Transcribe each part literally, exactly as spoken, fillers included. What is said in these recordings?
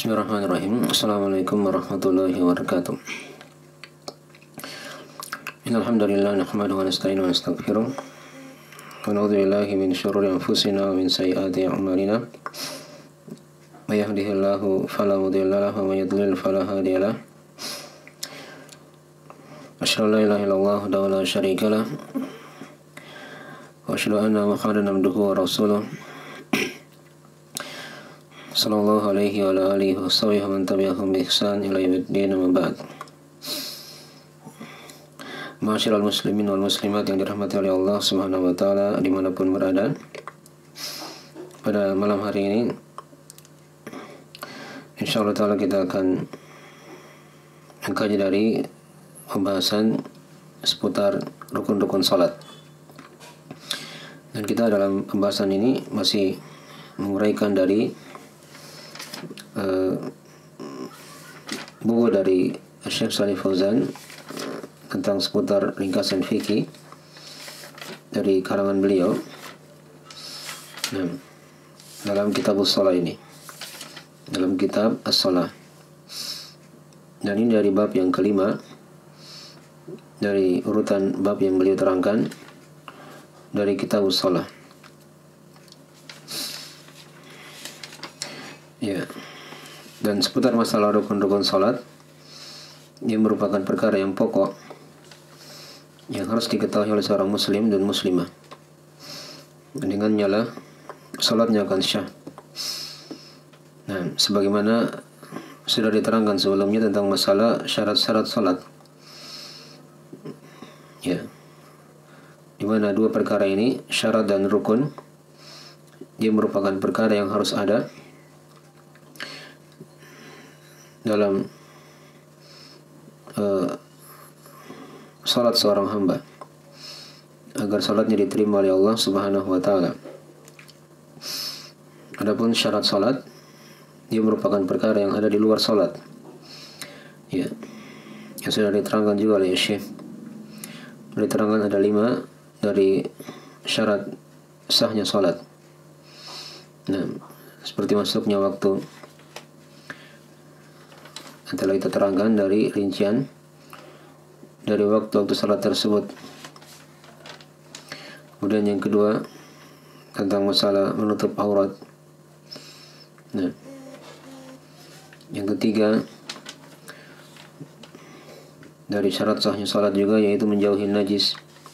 Bismillahirrahmanirrahim. Assalamualaikum warahmatullahi wabarakatuh. Innal hamdalillah nahmaduhu wa nasta'inuhu wa nastaghfiruh. Wa na'udzu billahi min syururi anfusina wa min sayyiati a'malina. May yahdihillahu fala mudilla lahu wa may yudlil fala hadiya lahu. Asyhadu an la ilaha illallah wahdahu la syarika lah. Wa asyhadu anna Muhammadan abduhu wa rasuluh. Sallallahu alaihi wa ala alihi wa sahbihi wa man tabi'ahum bi ihsan ila yaumiddin, amma ba'd. Ma'asyiral muslimin wal muslimat yang dirahmati oleh Allah Subhanahu wa taala dimanapun berada. Pada malam hari ini insyaallah taala kita akan mengkaji dari pembahasan seputar rukun-rukun salat. Dan kita dalam pembahasan ini masih menguraikan dari Uh, buku dari Syekh Shalih Fauzan tentang seputar ringkasan fikih dari karangan beliau. Nah, dalam kitab As-Shalah ini, dalam kitab As-Shalah, dan ini dari bab yang kelima dari urutan bab yang beliau terangkan dari kitab As-Shalah. Ya. Dan seputar masalah rukun-rukun salat, ini merupakan perkara yang pokok yang harus diketahui oleh seorang muslim dan muslimah. Dengannya lah salatnya akan syah. Nah, sebagaimana sudah diterangkan sebelumnya tentang masalah syarat-syarat salat. Ya. Di mana dua perkara ini, syarat dan rukun, dia merupakan perkara yang harus ada dalam uh, salat seorang hamba agar salatnya diterima oleh Allah Subhanahu wa taala. Adapun syarat salat, dia merupakan perkara yang ada di luar salat. Ya. Yang sudah diterangkan juga oleh Syekh. Diterangkan ada lima dari syarat sahnya salat. Nah, seperti masuknya waktu, telah kita terangkan dari rincian dari waktu-waktu salat tersebut. Kemudian yang kedua tentang masalah menutup aurat. Nah, yang ketiga dari syarat sahnya salat juga yaitu menjauhi najis.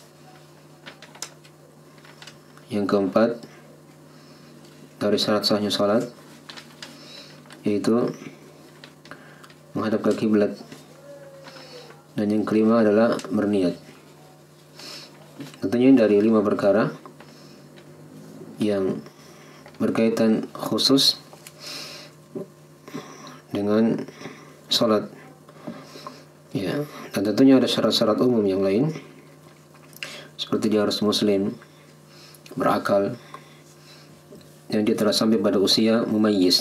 Yang keempat dari syarat sahnya salat yaitu menghadap ke kiblat. Dan yang kelima adalah berniat. Tentunya dari lima perkara yang berkaitan khusus dengan salat. Ya, dan tentunya ada syarat-syarat umum yang lain seperti dia harus muslim, berakal, dan dia telah sampai pada usia mumayyiz.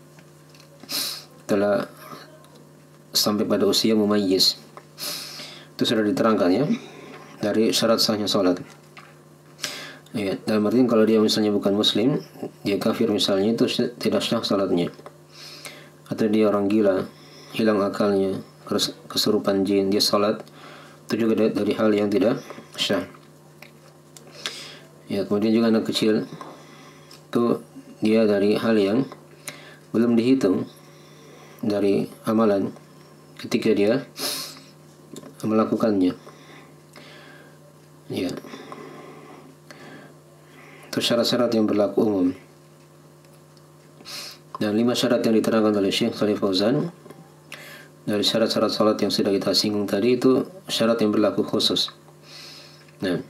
Telah sampai pada usia mumayyiz. Itu sudah diterangkan ya dari syarat sahnya salat. Ya, dalam artian kalau dia misalnya bukan muslim, dia kafir misalnya, itu tidak sah salatnya. Atau dia orang gila, hilang akalnya, kesurupan jin, dia salat, itu juga dari hal yang tidak sah. Ya, kemudian juga anak kecil, itu dia dari hal yang belum dihitung dari amalan ketika dia melakukannya. Ya. Itu syarat-syarat yang berlaku umum. Dan lima syarat yang diterangkan oleh Syekh Shalih Fauzan dari syarat-syarat salat yang sudah kita singgung tadi, itu syarat yang berlaku khusus. Nah,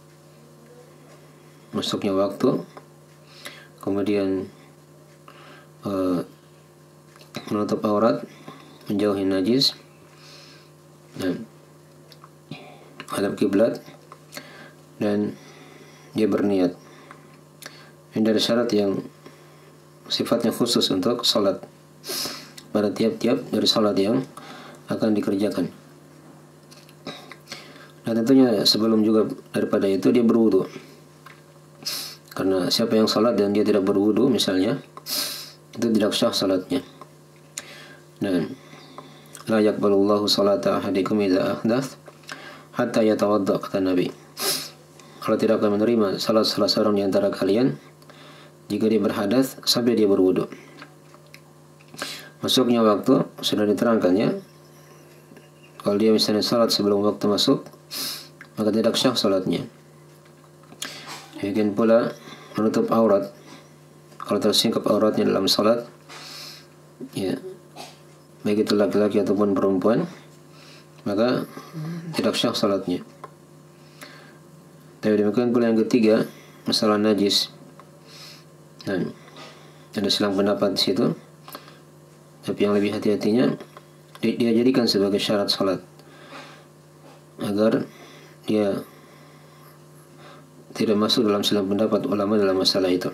masuknya waktu, kemudian uh, menutup aurat, menjauhi najis, dan hadap kiblat, dan dia berniat. Ini dari syarat yang sifatnya khusus untuk salat pada tiap-tiap dari salat yang akan dikerjakan. Dan tentunya sebelum juga daripada itu dia berwudu. Karena siapa yang salat dan dia tidak berwudu misalnya, itu tidak sah salatnya. Nah, la yaqbalullahu salata ahadikum idza ahdath hatta yatawadda, kata Nabi. Allah tidak akan menerima salat salah seorang di antara kalian jika dia berhadas sampai dia berwudu. Masuknya waktu sudah diterangkan ya. Kalau dia misalnya salat sebelum waktu masuk, maka tidak sah salatnya. Demikian pula menutup aurat. Kalau tersingkap auratnya dalam salat, ya, baik itu laki-laki ataupun perempuan, maka tidak sah salatnya. Tapi demikian pula yang ketiga, masalah najis. Nah, ada silang pendapat di situ. Tapi yang lebih hati-hatinya, dia jadikan sebagai syarat salat agar dia tidak masuk dalam silang pendapat ulama dalam masalah itu.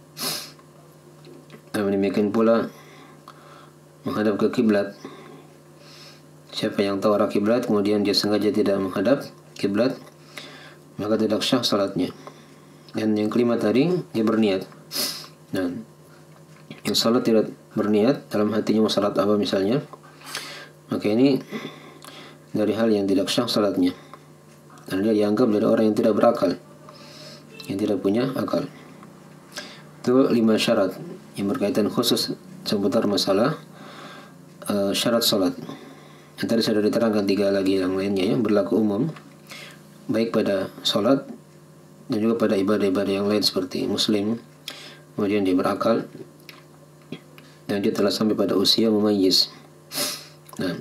Dan demikian pula menghadap ke kiblat. Siapa yang tahu arah kiblat kemudian dia sengaja tidak menghadap kiblat, maka tidak sah salatnya. Dan yang kelima tadi, dia berniat. Nah, yang salat tidak berniat, dalam hatinya mau salat apa misalnya, maka ini dari hal yang tidak sah salatnya. Dan dia dianggap dari orang yang tidak berakal, yang tidak punya akal. Itu lima syarat yang berkaitan khusus seputar masalah uh, syarat salat. Yang tadi sudah diterangkan tiga lagi yang lainnya yang berlaku umum, baik pada sholat dan juga pada ibadah-ibadah yang lain seperti muslim, kemudian dia berakal, dan dia telah sampai pada usia mumayyiz. Nah,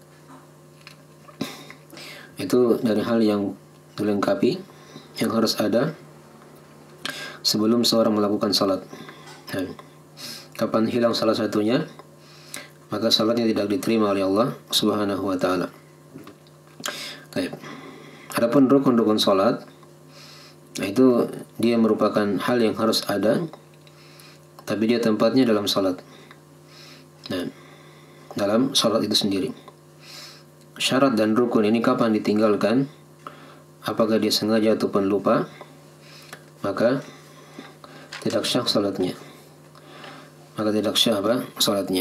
itu dari hal yang dilengkapi yang harus ada sebelum seorang melakukan salat. Nah, kapan hilang salah satunya, maka salatnya tidak diterima oleh Allah Subhanahu wa taala. Baik. Adapun rukun-rukun salat, itu dia merupakan hal yang harus ada, tapi dia tempatnya dalam salat. Nah, dalam salat itu sendiri. Syarat dan rukun ini kapan ditinggalkan, apakah dia sengaja ataupun lupa, maka tidak sah salatnya. Maka tidak sah apa? Salatnya.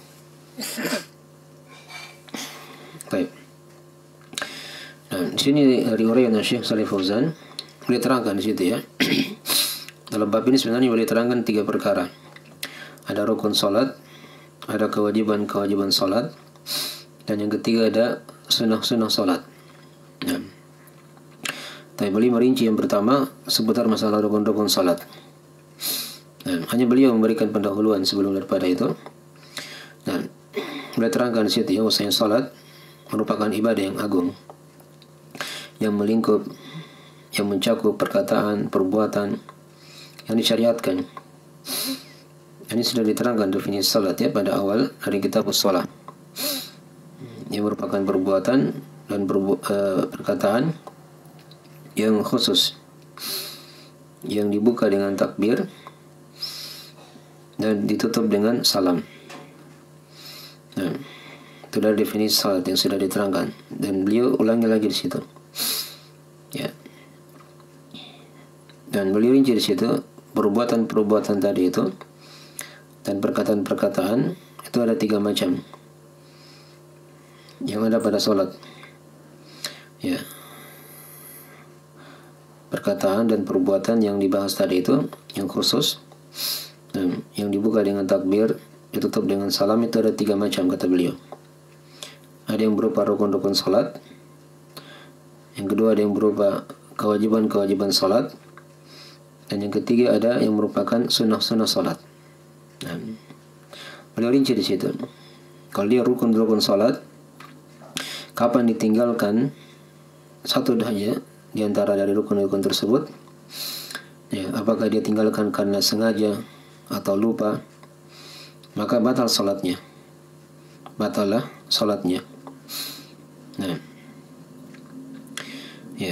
Baik. Nah, di sini dari uraian Syekh Shalih Fauzan boleh terangkan di situ ya. Dalam bab ini sebenarnya boleh terangkan tiga perkara. Ada rukun salat, ada kewajiban-kewajiban salat, dan yang ketiga ada sunnah-sunnah salat. Nah, tapi beliau merinci yang pertama seputar masalah rukun-rukun salat. Nah, hanya beliau memberikan pendahuluan sebelum daripada itu. Nah, boleh terangkan di situ ya, bahwasanya salat merupakan ibadah yang agung, yang melingkup, yang mencakup perkataan, perbuatan yang disyariatkan. Ini sudah diterangkan definisi salat ya pada awal dari kitab Shalah. Yang merupakan perbuatan dan perbu- uh, perkataan yang khusus, yang dibuka dengan takbir dan ditutup dengan salam. Nah, itu adalah definisi salat yang sudah diterangkan dan beliau ulangi lagi di situ. Ya. Dan beliau rinci di situ perbuatan-perbuatan tadi itu dan perkataan-perkataan itu ada tiga macam yang ada pada salat. Ya. Perkataan dan perbuatan yang dibahas tadi itu yang khusus dan yang dibuka dengan takbir, ditutup dengan salam, itu ada tiga macam kata beliau. Ada yang berupa rukun-rukun salat, yang kedua ada yang berupa kewajiban-kewajiban salat, dan yang ketiga ada yang merupakan sunnah-sunnah salat. Nah, beliau rinci di situ. Kalau dia rukun-rukun salat, kapan ditinggalkan satu saja di antara dari rukun-rukun tersebut, ya, apakah dia tinggalkan karena sengaja atau lupa, maka batal salatnya. Batallah salatnya. Nah, ya.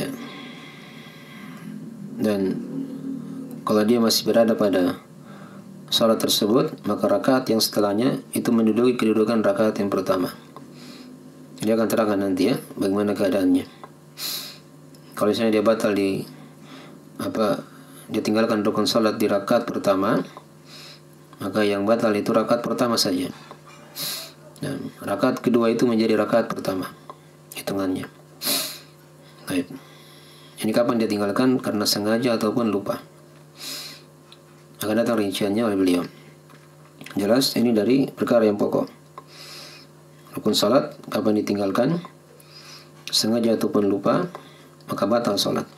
Dan kalau dia masih berada pada salat tersebut, maka rakaat yang setelahnya itu menduduki kedudukan rakaat yang pertama. Dia akan terangkan nanti ya bagaimana keadaannya. Kalau misalnya dia batal di apa dia tinggalkan rukun salat di rakaat pertama, maka yang batal itu rakaat pertama saja. Nah, rakaat kedua itu menjadi rakaat pertama hitungannya. Baik. Ini kapan dia tinggalkan? Karena sengaja ataupun lupa. Akan datang rinciannya oleh beliau. Jelas ini dari perkara yang pokok. Rukun salat kapan ditinggalkan? Sengaja ataupun lupa, maka batal salat.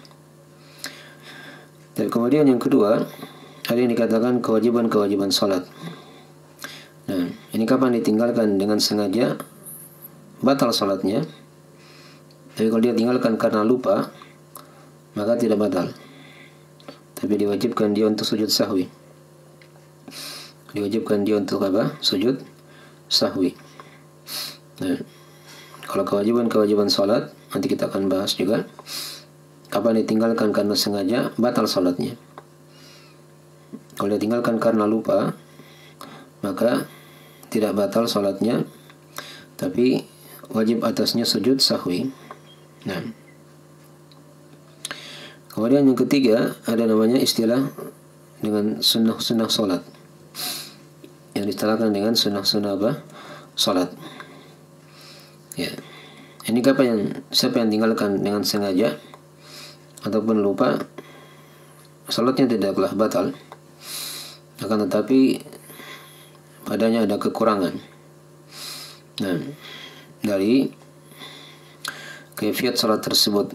Dan kemudian yang kedua, ada yang dikatakan kewajiban-kewajiban salat. Nah, ini kapan ditinggalkan dengan sengaja, batal salatnya. Tapi kalau dia tinggalkan karena lupa, maka tidak batal. Tapi diwajibkan dia untuk sujud sahwi. Diwajibkan dia untuk apa? Sujud sahwi. Nah, kalau kewajiban-kewajiban salat, nanti kita akan bahas juga. Kapan ditinggalkan karena sengaja, batal salatnya. Kalau ditinggalkan karena lupa, maka tidak batal salatnya, tapi wajib atasnya sujud sahwi. Nah, kemudian yang ketiga ada namanya istilah dengan sunnah-sunnah salat, yang diistilahkan dengan sunnah-sunnah apa? Salat. Ya, ini kapan yang siapa yang tinggalkan dengan sengaja ataupun lupa, salatnya tidaklah batal, akan tetapi padanya ada kekurangan. Nah, dari kaifiat salat tersebut.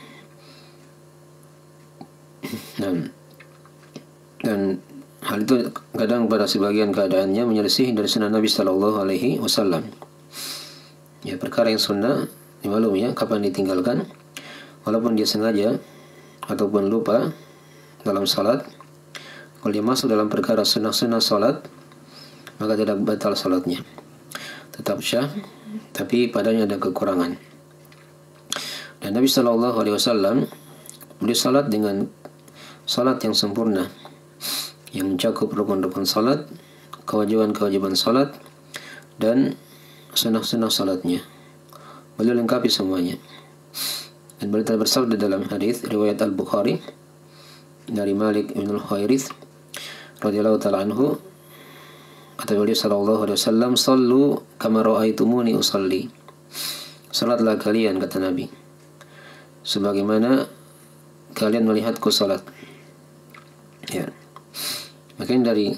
Nah, dan hal itu kadang pada sebagian keadaannya menyelesaikan dari sunnah Nabi Sallallahu Alaihi Wasallam. Ya, perkara yang sunnah dimaklum ya kapan ditinggalkan, walaupun dia sengaja ataupun lupa dalam salat. Kalau dia masuk dalam perkara sunnah-sunnah salat, maka tidak batal salatnya, tetap syah, tapi padanya ada kekurangan. Dan Nabi Sallallahu Alaihi Wasallam beliau salat dengan salat yang sempurna, yang mencakup rukun-rukun salat, kewajiban-kewajiban salat, dan sunnah-sunnah salatnya. Beliau lengkapi semuanya. Dan beliau telah bersabda dalam hadis riwayat Al-Bukhari dari Malik bin Al-Khairith radhiyallahu ta'ala anhu, kata beliau sallallahu alaihi wasallam, "Shallu kama ra'aitumuni usalli." Salatlah kalian, kata Nabi, sebagaimana kalian melihatku salat. Ya. Makanya dari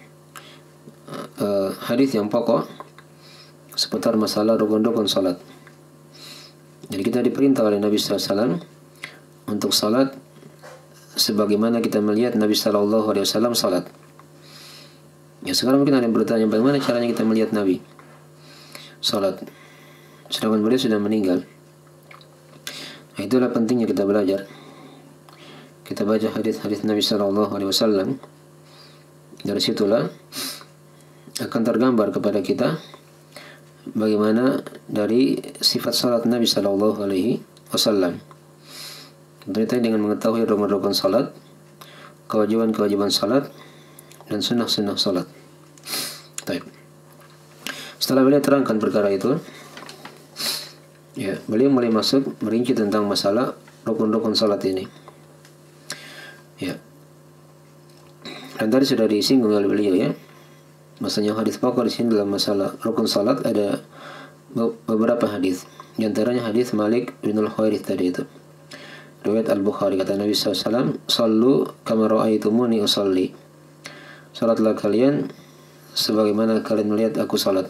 uh, hadis yang pokok seputar masalah rukun-rukun salat. Jadi kita diperintah oleh Nabi sallallahu alaihi wasallam untuk salat sebagaimana kita melihat Nabi sallallahu alaihi wasallam salat. Ya, sekarang mungkin ada yang bertanya, bagaimana caranya kita melihat Nabi salat sedangkan beliau sudah meninggal? Nah, itulah pentingnya kita belajar. Kita baca hadis-hadis Nabi sallallahu alaihi wasallam. Dari situlah akan tergambar kepada kita bagaimana dari sifat salat Nabi sallallahu alaihi wasallam. Tentunya dengan mengetahui rukun-rukun salat, kewajiban-kewajiban salat, dan sunnah-sunnah salat. Baik. Setelah beliau terangkan perkara itu, ya, beliau mulai masuk merinci tentang masalah rukun-rukun salat ini. Ya. Dan tadi sudah disinggung oleh beliau ya. Maksudnya hadis pokok di sini dalam masalah rukun salat ada beberapa hadis. Di antaranya hadis Malik bin Al-Khairith tadi itu. Riwayat Al-Bukhari, kata Nabi sallallahu alaihi wasallam, "Shallu kama ra'aitumuni usalli." Salatlah kalian sebagaimana kalian melihat aku salat.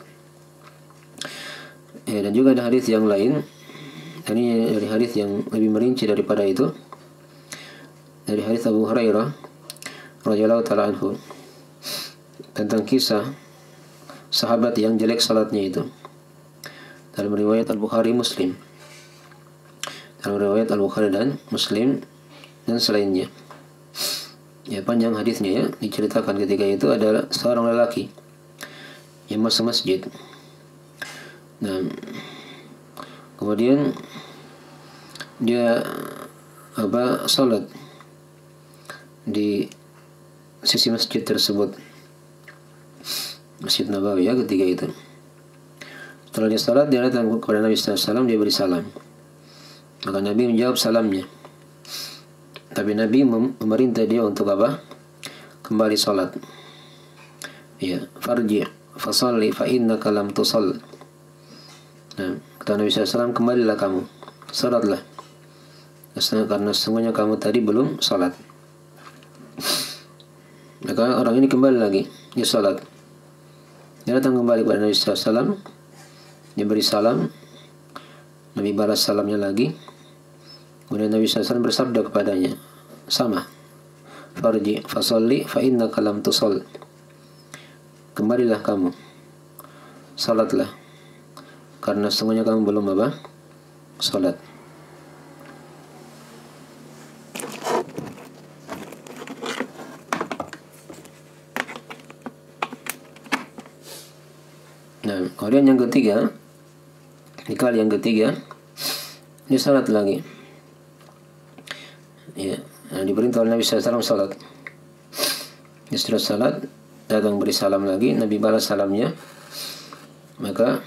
Ya, dan juga ada hadis yang lain. Ini dari hadis yang lebih merinci daripada itu. Dari hadis Abu Hurairah radhiyallahu ta'ala anhu tentang kisah sahabat yang jelek salatnya itu. Dalam riwayat Al-Bukhari Muslim. Dalam riwayat Al-Bukhari dan Muslim dan selainnya. Ya, panjang hadisnya ya. Diceritakan ketika itu adalah seorang lelaki yang masuk masjid. Nah, kemudian dia apa salat di sisi masjid tersebut, Masjid Nabawi ya, ketika itu. Setelah dia salat, dia datang kepada Nabi sallallahu alaihi wasallam, dia beri salam. Maka Nabi menjawab salamnya. Tapi Nabi memerintah dia untuk apa? Kembali salat. Ya, farji' fasalli fa innaka lam tusall. Nah, kata Nabi sallallahu alaihi wasallam, kembalilah kamu, salatlah, karena sesungguhnya kamu tadi belum salat. Maka orang ini kembali lagi, dia salat. Dia datang kembali kepada Nabi sallallahu alaihi wasallam, dia beri salam, Nabi balas salamnya lagi. Kemudian Nabi sallallahu alaihi wasallam bersabda kepadanya, sama, farji fasalli fa innaka lam tusall. Kembalilah kamu, salatlah, karena sesungguhnya kamu belum apa? Salat. Nah, kemudian yang ketiga, di kali yang ketiga, dia salat lagi. Ya, nah, diperintah oleh Nabi sallallahu alaihi wasallam salat. Dia sudah salat, datang beri salam lagi, Nabi balas salamnya. Maka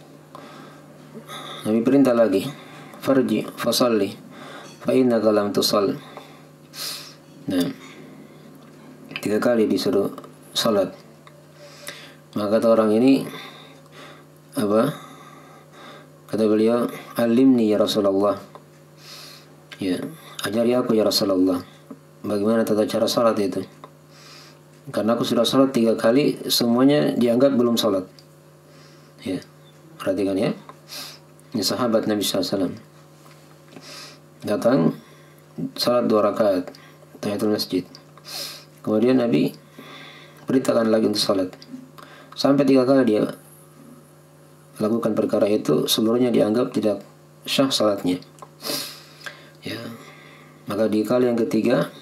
Nabi perintah lagi, farji fasalli fa innaka lam tusall. Nah, tiga kali disuruh salat. Maka kata orang ini apa? Kata beliau, alimni ya Rasulullah. Ya, ajari aku ya Rasulullah, bagaimana tata cara salat itu. Karena aku sudah salat tiga kali, semuanya dianggap belum salat. Ya, perhatikan ya. Ini sahabat Nabi sallallahu alaihi wasallam datang salat dua rakaat tahiyatul masjid. Kemudian Nabi perintahkan lagi untuk salat. Sampai tiga kali dia lakukan perkara itu, seluruhnya dianggap tidak syah salatnya. Ya, maka di kali yang ketiga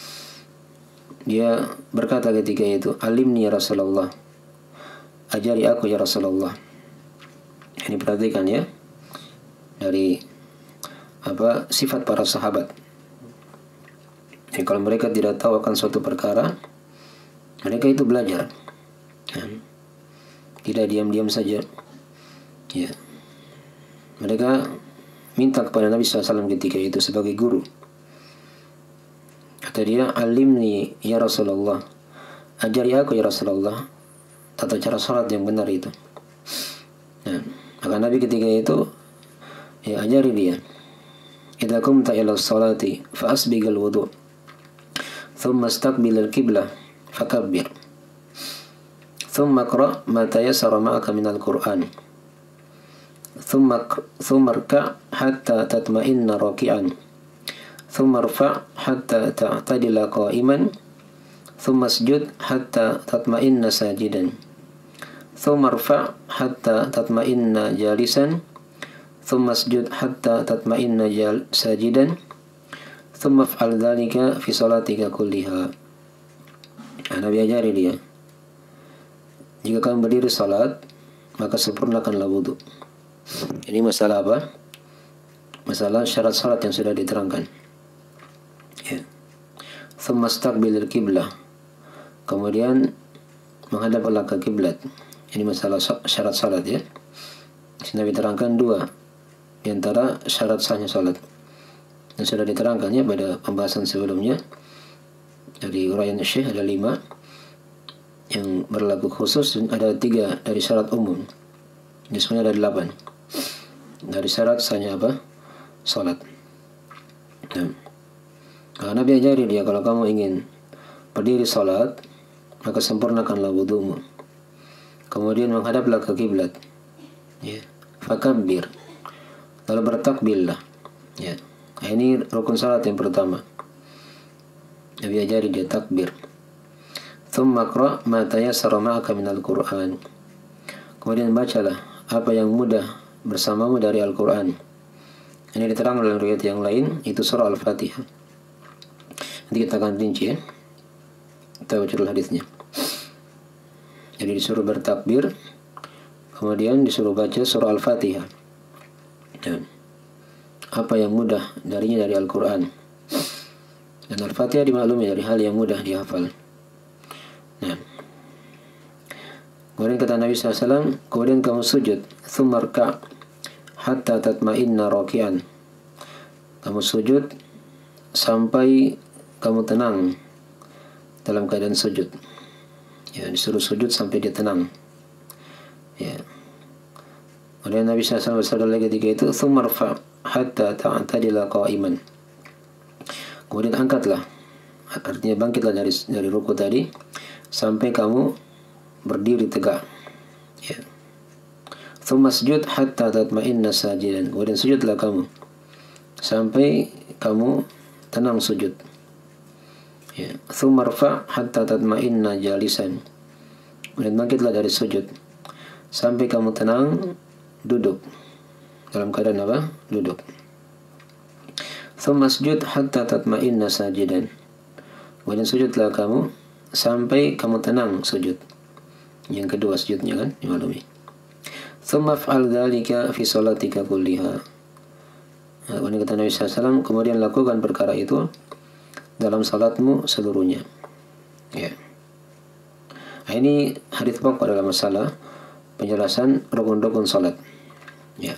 dia berkata ketika itu, alimni ya Rasulullah, ajari aku ya Rasulullah. Ini perhatikan ya, dari apa sifat para sahabat. Jadi kalau mereka tidak tahu akan suatu perkara, mereka itu belajar, ya. Tidak diam-diam saja. Ya, mereka minta kepada Nabi sallallahu alaihi wasallam ketika itu sebagai guru. Kata dia, alimni ya Rasulullah, ajari aku ya Rasulullah tata cara salat yang benar itu. Nah, maka Nabi ketika itu ya ajari dia, idza qumta ila sholati fa asbighal wudu thumma istaqbil al-qiblah fakabbir thumma qra ma tayassara ma'aka min al-Qur'an thumma thumma rka' hatta tatma'inna raki'an thumma rfa' hatta ta'tadila qa'iman thumma isjud hatta tatma'inna sajidan thumma rfa' hatta tatma'inna jalisan thumma isjud hatta tatma'inna sajidan thumma fa'al dhalika fi salatika kulliha. Nah, Nabi ajari dia, jika kamu berdiri salat, maka sempurnakanlah wudu. Ini masalah apa? Masalah syarat salat yang sudah diterangkan. Ya. Thumma istaqbilil qiblah. Kemudian menghadaplah ke kiblat. Ini masalah syarat salat ya. Nabi terangkan dua di antara syarat sahnya salat. Dan sudah diterangkannya pada pembahasan sebelumnya. Dari uraian Syekh ada lima yang berlaku khusus, dan ada tiga dari syarat umum. Jadi sebenarnya ada delapan dari syarat sahnya apa? Salat. Nah, nah, Nabi ajari dia, kalau kamu ingin berdiri salat, maka sempurnakanlah wudumu. Kemudian menghadaplah ke kiblat. Ya. Fakabbir. Lalu bertakbillah. Ya. Nah, ini rukun salat yang pertama. Nabi ajari dia takbir. Thumma qra' ma tayassara ma'aka minal Qur'an. Kemudian bacalah apa yang mudah bersamamu dari Al-Quran. Ini diterangkan dalam riwayat yang lain, itu surah Al-Fatihah. Nanti kita akan rinci ya. Kita baca dulu hadisnya. Jadi disuruh bertakbir, kemudian disuruh baca surah Al-Fatihah. Dan apa yang mudah darinya dari Al-Quran. Dan Al-Fatihah dimaklumi dari hal yang mudah dihafal. Nah, kemudian kata Nabi sallallahu alaihi wasallam, kemudian kamu sujud, thumma rka' hatta tatma'inna raki'an. Kamu sujud sampai kamu tenang dalam keadaan sujud. Ya, disuruh sujud sampai dia tenang. Ya. Kemudian Nabi shallallahu alaihi wasallam bersabda lagi ketika itu, "Tsummarfa hatta ta'tadila qa'iman." Kemudian angkatlah, artinya bangkitlah dari dari ruku tadi sampai kamu berdiri tegak. Ya. "Tsumma sujud hatta tatma'inna sajidan." Kemudian sujudlah kamu sampai kamu tenang sujud. Ya. "Tsumma rfa' hatta tatma'inna jalisan." Kemudian bangkitlah dari sujud sampai kamu tenang duduk. Dalam keadaan apa? Duduk. "Tsumma sujud hatta tatma'inna sajidan." Kemudian sujudlah kamu sampai kamu tenang sujud. Yang kedua sujudnya kan, dimaklumi. "Tsumma fa'al dzalika fi shalatika kulliha." Kemudian kata Nabi sallallahu alaihi wasallam, kemudian lakukan perkara itu dalam salatmu seluruhnya. Ya. Nah, ini hadis pokok adalah masalah penjelasan rukun-rukun salat. Ya.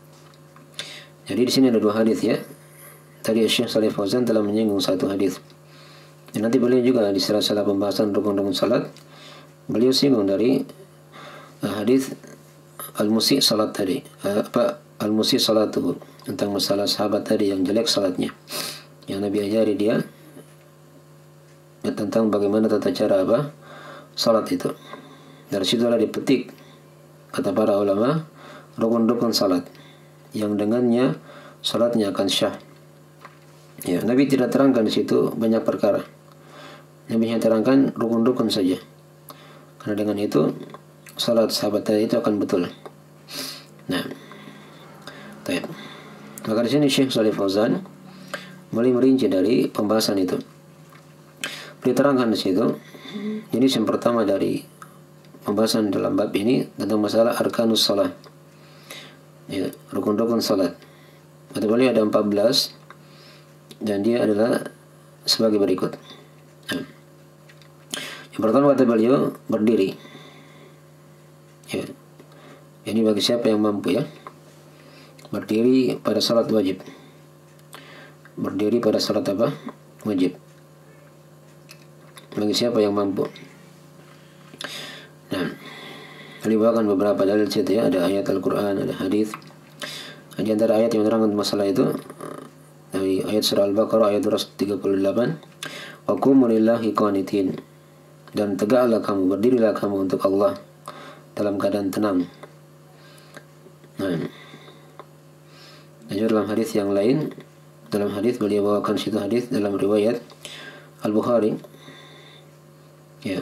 Jadi di sini ada dua hadis ya. Tadi Syekh Shalih Fauzan telah menyinggung satu hadis. Dan nanti beliau juga di sela-sela pembahasan rukun-rukun salat, beliau singgung dari uh, hadis al-musi' salat tadi, uh, apa al-musi' salatuhu, tentang masalah sahabat tadi yang jelek salatnya. Yang Nabi ajari dia ya, tentang bagaimana tata cara apa salat itu. Dari situlah dipetik, kata para ulama, rukun-rukun salat yang dengannya salatnya akan syah. Ya, Nabi tidak terangkan di situ banyak perkara. Nabi hanya terangkan rukun-rukun saja. Karena dengan itu salat sahabat tadi itu akan betul. Nah, baik. Maka di sini Syekh Shalih Fauzan mulai merinci dari pembahasan itu. Diterangkan di situ. Jadi yang pertama dari pembahasan dalam bab ini tentang masalah arkanus salat. Ya, rukun-rukun salat. Kata beliau ada empat belas dan dia adalah sebagai berikut. Nah, yang pertama kata beliau berdiri. Ya. Ini bagi siapa yang mampu ya. Berdiri pada salat wajib. Berdiri pada salat apa? Wajib. Bagi siapa yang mampu. Nah, dibawakan beberapa dalil situ ya, ada ayat Al-Qur'an, ada hadis. Di antara ayat yang menerangkan masalah itu dari ayat surah Al-Baqarah ayat dua ratus tiga puluh delapan, "Wa qumu lillahi qanitin." Dan tegaklah kamu, berdirilah kamu untuk Allah dalam keadaan tenang. Nah, dan juga dalam hadis yang lain, dalam hadis beliau bawakan situ hadis dalam riwayat Al-Bukhari. Ya.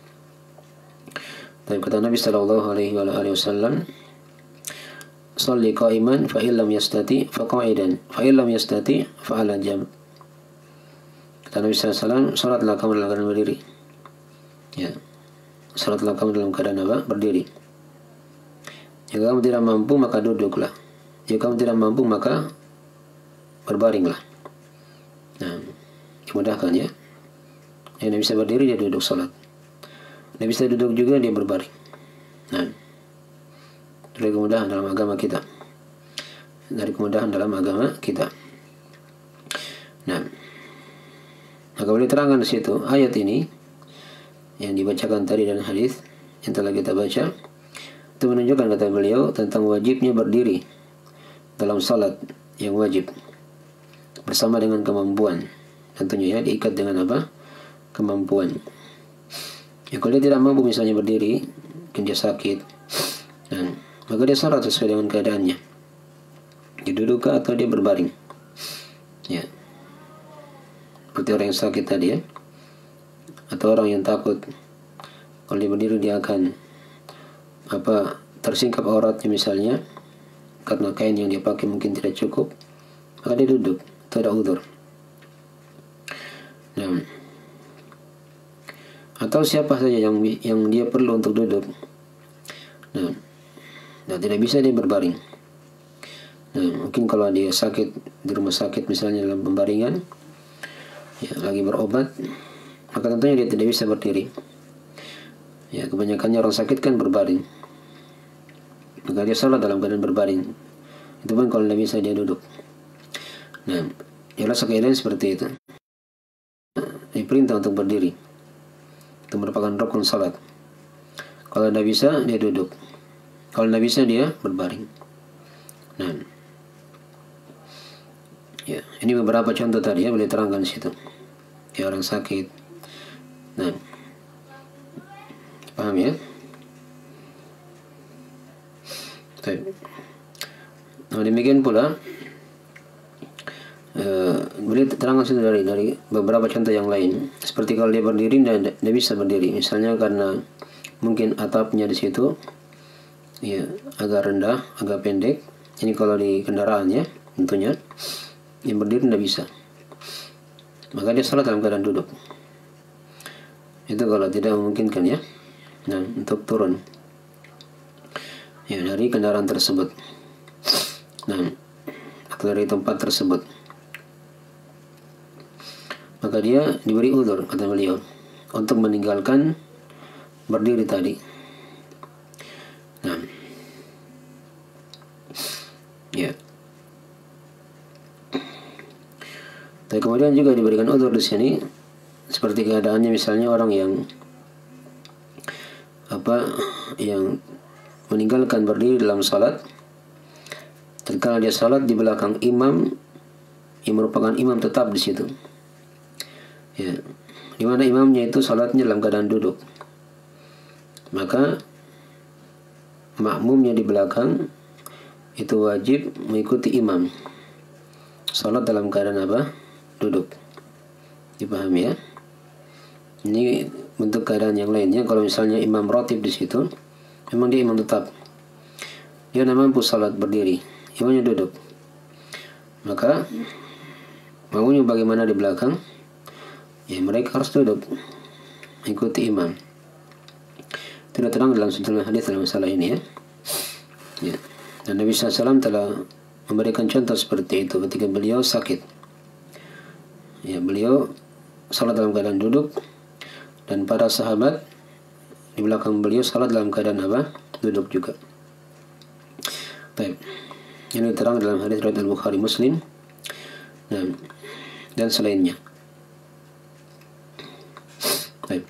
Dan kata Nabi sallallahu alaihi wasallam, "Shalli qa'iman fa illam yastati fa qa'idan fa illam yastati fa 'ala jam." Kata Nabi sallallahu alaihi wasallam, salatlah kamu dalam keadaan berdiri. Ya. Salatlah kamu dalam keadaan apa? Berdiri. Jika kamu tidak mampu maka duduklah. Jika kamu tidak mampu maka berbaringlah. Nah, dimudahkan ya. Yang tidak bisa berdiri dia duduk salat. Tidak bisa duduk juga dia berbaring. Nah, dari kemudahan dalam agama kita. Dari kemudahan dalam agama kita. Nah, maka boleh terangkan di situ ayat ini yang dibacakan tadi dan hadis yang telah kita baca itu menunjukkan kata beliau tentang wajibnya berdiri dalam salat yang wajib bersama dengan kemampuan. Tentunya ya diikat dengan apa? Kemampuan. Ya, kalau dia tidak mampu misalnya berdiri, mungkin dia sakit, dan maka dia salat sesuai dengan keadaannya. Dia duduk atau dia berbaring. Ya, seperti orang yang sakit tadi ya, atau orang yang takut kalau dia berdiri dia akan apa tersingkap auratnya misalnya karena kain yang dia pakai mungkin tidak cukup, maka dia duduk, tidak udzur. Nah, atau siapa saja yang yang dia perlu untuk duduk. Nah, dan tidak bisa dia berbaring. Nah, mungkin kalau dia sakit di rumah sakit misalnya dalam pembaringan, ya, lagi berobat, maka tentunya dia tidak bisa berdiri. Ya, kebanyakannya orang sakit kan berbaring. Maka dia salat dalam keadaan berbaring. Itu pun kalau tidak bisa dia duduk. Nah, ialah sekalian seperti itu. Diperintah untuk berdiri. Itu merupakan rukun salat. Kalau tidak bisa dia duduk. Kalau tidak bisa dia berbaring. Nah, ya, ini beberapa contoh tadi ya, boleh terangkan di situ. Ya, orang sakit. Nah, paham ya? Baik. Nah, demikian pula uh, boleh terangkan situ dari dari beberapa contoh yang lain. Seperti kalau dia berdiri dan dia bisa berdiri, misalnya karena mungkin atapnya di situ ya agak rendah, agak pendek. Ini kalau di kendaraan ya, tentunya yang berdiri tidak bisa, maka dia salat dalam keadaan duduk. Itu kalau tidak memungkinkan ya. Nah, untuk turun ya dari kendaraan tersebut, nah, atau dari tempat tersebut, maka dia diberi uzur, kata beliau, untuk meninggalkan berdiri tadi. Nah, ya. Tapi kemudian juga diberikan uzur di sini, seperti keadaannya misalnya orang yang apa yang meninggalkan berdiri dalam salat, tatkala dia salat di belakang imam yang merupakan imam tetap di situ. Ya, di mana imamnya itu salatnya dalam keadaan duduk, maka makmumnya di belakang itu wajib mengikuti imam salat dalam keadaan apa? Duduk. Dipahami ya? Ini bentuk keadaan yang lainnya. Kalau misalnya imam ratib di situ, memang dia imam tetap, dia tidak mampu salat berdiri, imamnya duduk, maka makmumnya bagaimana di belakang? Ya, mereka harus duduk mengikuti imam. Tidak terang dalam sejumlah hadis dalam masalah ini ya. Ya. Dan Nabi shallallahu alaihi wasallam telah memberikan contoh seperti itu ketika beliau sakit. Ya, beliau salat dalam keadaan duduk, dan para sahabat di belakang beliau salat dalam keadaan apa? Duduk juga. Baik. Ini terang dalam hadis riwayat Al-Bukhari Muslim. Nah, dan selainnya. Baik.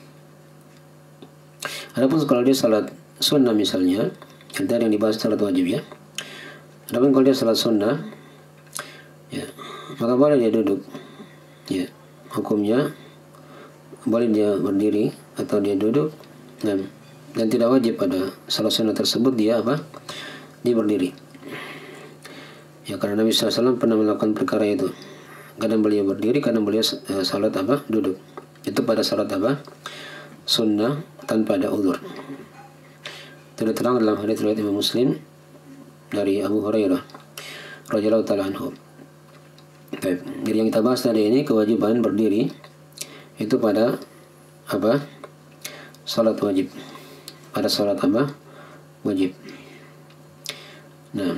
Adapun kalau dia salat sunnah misalnya, yang dibahas salat wajib ya. Adapun kalau dia salat sunnah, ya, maka boleh dia duduk. Ya, hukumnya boleh dia berdiri atau dia duduk, dan dan tidak wajib pada salat sunnah tersebut dia apa? Dia berdiri. Ya, karena Nabi shallallahu alaihi wasallam pernah melakukan perkara itu. Kadang beliau berdiri, kadang beliau eh, salat apa? Duduk. Itu pada salat apa? Sunnah tanpa ada uzur. Tidak terang dalam hadis riwayat Imam Muslim dari Abu Hurairah radhiyallahu taala anhu. Baik. Jadi yang kita bahas tadi ini kewajiban berdiri itu pada apa? Salat wajib. Pada salat apa? Wajib. Nah,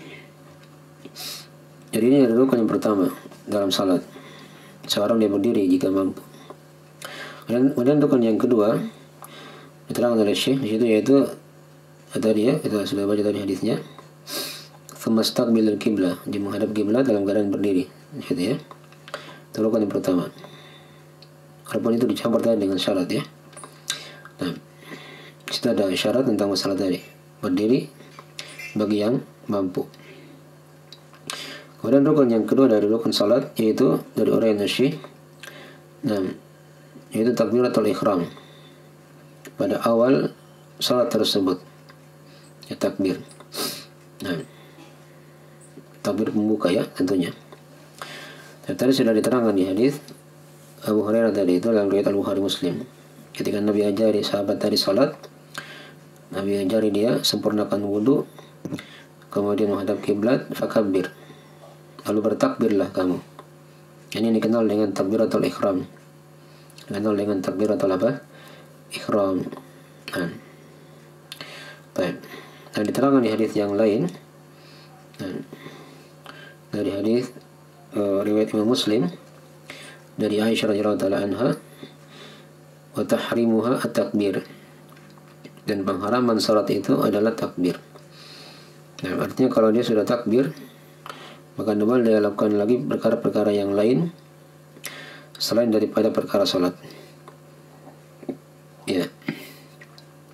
jadi ini adalah rukun yang pertama dalam salat. Seorang dia berdiri jika mampu. Dan kemudian rukun yang kedua diterangkan oleh Syekh di situ, yaitu tadi ya, kita sudah baca tadi hadisnya. Famastaqbilul qiblah, dia menghadap kiblat dalam keadaan berdiri. Gitu ya. Itu rukun yang pertama. Walaupun itu dicampur tadi dengan syarat ya. Nah, situ ada syarat tentang masalah tadi. Berdiri bagi yang mampu. Kemudian rukun yang kedua dari rukun salat, yaitu dari uraian Syekh. Nah, yaitu takbiratul ihram. Pada awal salat tersebut. Ya, takbir. Nah, takbir pembuka ya tentunya. Dan tadi sudah diterangkan di hadis Abu Hurairah tadi itu dalam riwayat Al-Bukhari Muslim. Ketika Nabi ajari sahabat tadi salat, Nabi ajari dia sempurnakan wudu, kemudian menghadap kiblat, fakabbir. Lalu bertakbirlah kamu. Ini dikenal dengan takbiratul ihram. Dikenal dengan takbiratul apa? Ihram. Nah. Baik. Dan diterangkan di hadis yang lain. Nah, dari hadis uh, riwayat Imam Muslim dari Aisyah radhiyallahu taala anha, wa tahrimuha at-takbir. Dan pengharaman salat itu adalah takbir. Nah, artinya kalau dia sudah takbir, maka tidak boleh dia lakukan lagi perkara-perkara yang lain selain daripada perkara salat. Ya.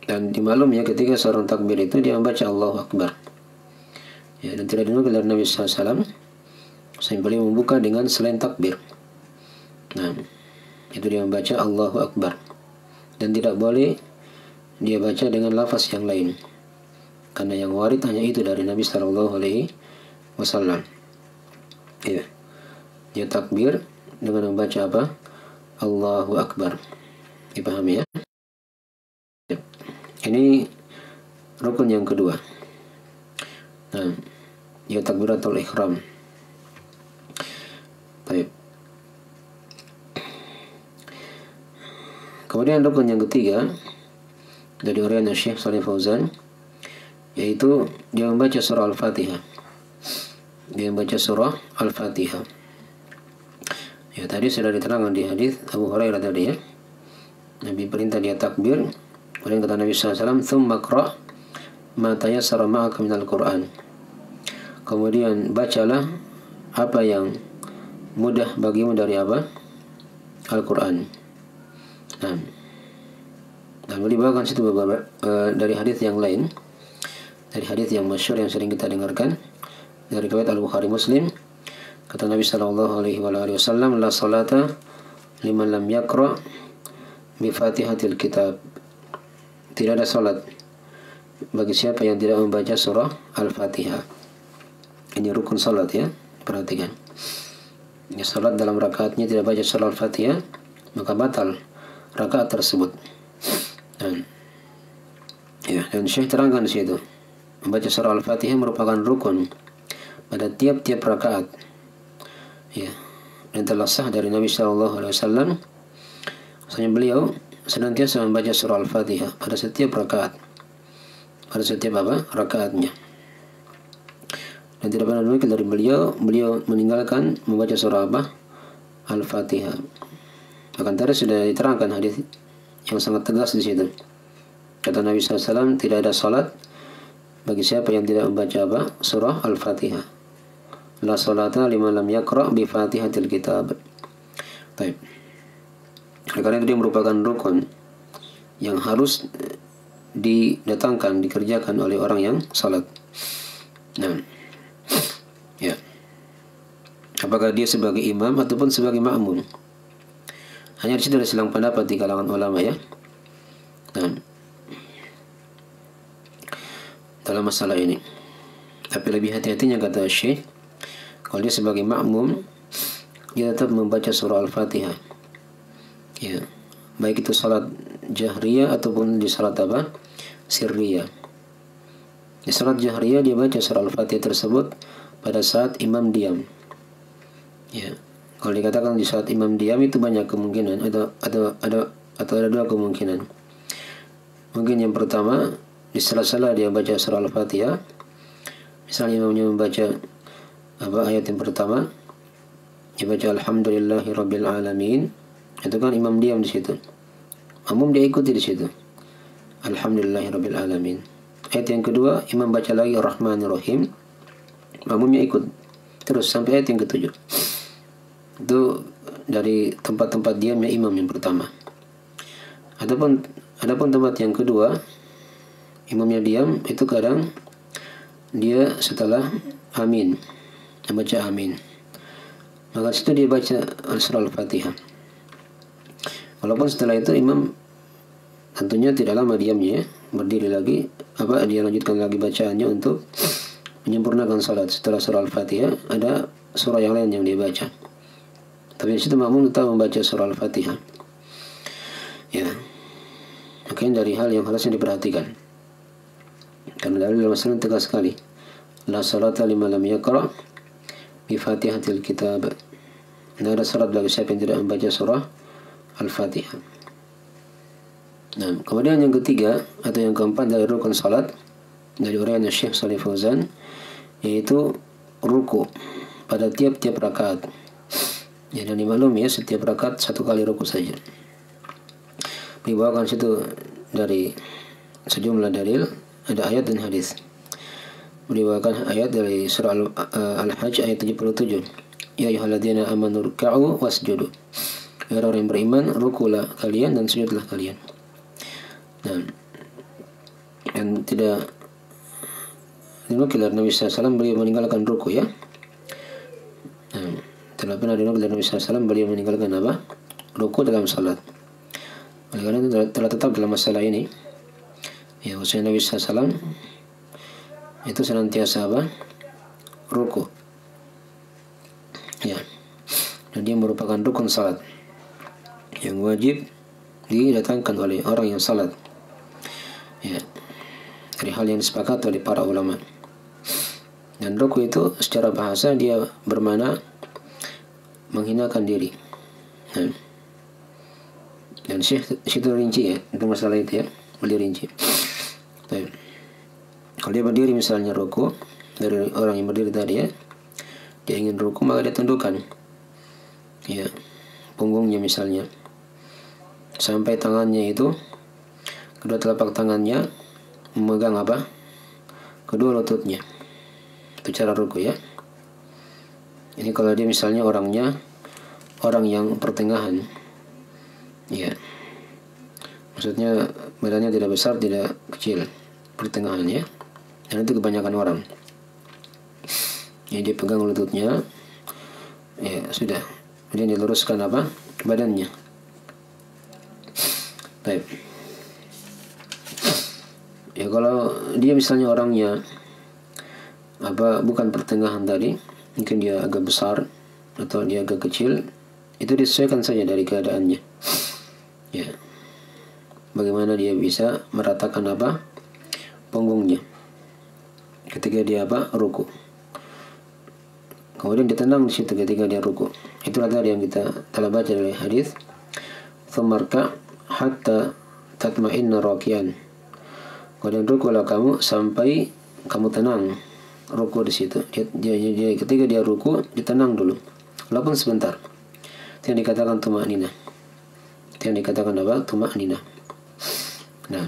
Dan dimaklum ya, ketika seorang takbir itu dia membaca Allahu Akbar. Ya, dan tidak dinukil dari Nabi sallallahu alaihi wasallam saya boleh membuka dengan selain takbir. Nah, itu dia membaca Allahu Akbar. Dan tidak boleh dia baca dengan lafaz yang lain. Karena yang warid hanya itu dari Nabi sallallahu alaihi wasallam. Ya. Dia takbir dengan membaca apa? Allahu Akbar. Dipahami ya? Ini rukun yang kedua. Nah, ya takbiratul ihram. Baik. Kemudian rukun yang ketiga dari urian Syekh Shalih Fauzan, yaitu dia membaca surah Al-Fatihah. Dia membaca surah Al-Fatihah. Ya, tadi sudah diterangkan di hadis Abu Hurairah tadi ya. Nabi perintah dia takbir. Kemudian kata Nabi sallallahu alaihi wasallam, "Tsumma qra' ma tayassara ma'aka minal Qur'an." Kemudian bacalah apa yang mudah bagimu dari apa? Al-Qur'an. Nah, dan dibawakan situ beberapa uh, dari hadis yang lain, dari hadis yang masyhur yang sering kita dengarkan dari riwayat Al-Bukhari Muslim. Kata Nabi sallallahu alaihi wasallam, "La salata liman lam yaqra' bi Fatihatil Kitab." Tidak ada salat bagi siapa yang tidak membaca surah Al-Fatihah. Ini rukun salat ya, perhatikan. Ya, salat dalam rakaatnya tidak baca surah Al-Fatihah, maka batal rakaat tersebut. Dan ya, dan Syekh terangkan di situ, membaca surah Al-Fatihah merupakan rukun pada tiap-tiap rakaat. Ya, dan telah sah dari Nabi sallallahu alaihi wasallam, maksudnya beliau senantiasa membaca surah Al-Fatihah pada setiap rakaat, pada setiap apa? Rakaatnya. Dan tidak pernah dinukil dari beliau, beliau meninggalkan membaca surah apa? Al-Fatihah. Bahkan tadi sudah diterangkan hadis yang sangat tegas di situ. Kata Nabi sallallahu alaihi wasallam, tidak ada salat bagi siapa yang tidak membaca apa? Surah Al-Fatihah. La salata liman lam yaqra' bi Fatihatil Kitab. Baik. Karena itu dia merupakan rukun yang harus didatangkan, dikerjakan oleh orang yang salat. Nah, ya. Apakah dia sebagai imam ataupun sebagai makmum? Hanya di situ ada silang pendapat di kalangan ulama ya. Nah, dalam masalah ini. Tapi lebih hati-hatinya kata Syekh, kalau dia sebagai makmum, dia tetap membaca surah Al-Fatihah. Ya, baik itu salat jahriyah ataupun di salat apa? Sirriyah. Di salat jahriyah dia baca surah Al-Fatihah tersebut pada saat imam diam. Ya, kalau dikatakan di saat imam diam itu banyak kemungkinan, atau atau ada atau ada dua kemungkinan. Mungkin yang pertama, di sela-sela dia baca surah Al-Fatihah, misalnya imamnya membaca apa ayat yang pertama, dia baca Alhamdulillahi Rabbil Alamin. Itu kan imam diam di situ. Makmum dia ikuti di situ. Alhamdulillahirabbil alamin. Ayat yang kedua, imam baca lagi Ar-Rahmanir Rahim. Makmumnya ikut terus sampai ayat yang ketujuh. Itu dari tempat-tempat diamnya imam yang pertama. Adapun adapun tempat yang kedua, imamnya diam, itu kadang dia setelah amin, membaca amin. Maka situ dia baca surah Al-Fatihah. Walaupun setelah itu imam tentunya tidak lama diamnya, berdiri lagi, apa dia lanjutkan lagi bacaannya untuk menyempurnakan salat. Setelah surah Al-Fatihah ada surah yang lain yang dia baca. Tapi di situ makmum tetap membaca surah Al-Fatihah. Ya, makanya dari hal yang harusnya diperhatikan. Karena dari dalam masalah tegas sekali. La salata liman lam yaqra' bi Fatihatil Kitab. Tidak ada salat bagi siapa yang tidak membaca surah Al-Fatihah. Nah, kemudian yang ketiga atau yang keempat dari rukun salat dari urian Syekh Shalih Fauzan, yaitu ruku pada tiap-tiap rakaat. Ya, dan dimaklumi ya, setiap rakaat satu kali ruku saja. Dibawakan situ dari sejumlah dalil, ada ayat dan hadis. Dibawakan ayat dari surah Al-Hajj ayat tujuh puluh tujuh. Ya ayyuhalladzina amanu ruk'u wasjudu. Ya orang yang beriman, rukulah kalian dan sujudlah kalian. Nah, dan tidak dinukil dari Nabi sallallahu alaihi wasallam beliau meninggalkan ruku ya. Nah, tidak pernah dinukil dari Nabi sallallahu alaihi wasallam beliau meninggalkan apa? Ruku dalam salat. Oleh karena itu telah tetap dalam masalah ini ya, usaha Nabi sallallahu alaihi wasallam itu senantiasa apa? Ruku ya, dan dia merupakan rukun salat yang wajib didatangkan oleh orang yang salat ya, dari hal yang disepakati oleh para ulama. Dan ruku itu secara bahasa dia bermakna menghinakan diri. Nah, dan Syekh situ rinci ya itu masalah itu ya, beliau rinci. Nah, kalau dia berdiri misalnya ruku, dari orang yang berdiri tadi ya, dia ingin ruku maka dia tundukkan ya punggungnya misalnya sampai tangannya itu, kedua telapak tangannya memegang apa? Kedua lututnya. Itu cara ruku ya. Ini kalau dia misalnya orangnya orang yang pertengahan ya, maksudnya badannya tidak besar tidak kecil, pertengahan ya, dan itu kebanyakan orang ya, dia pegang lututnya ya sudah, kemudian diluruskan apa? Badannya. Baik ya, kalau dia misalnya orangnya apa bukan pertengahan tadi, mungkin dia agak besar atau dia agak kecil, itu disesuaikan saja dari keadaannya ya, bagaimana dia bisa meratakan apa? Punggungnya ketika dia apa? Ruku. Kemudian dia tenang di situ ketika dia ruku. Itulah tadi yang kita telah baca dari hadis, "Tsumarka hatta tatma'inna rakian." Kemudian rukulah kamu sampai kamu tenang ruku di situ. Dia, dia, dia, ketika dia ruku, dia tenang dulu, walaupun sebentar. Itu yang dikatakan tuma'nina. Itu yang dikatakan apa? Tuma'nina. Nah,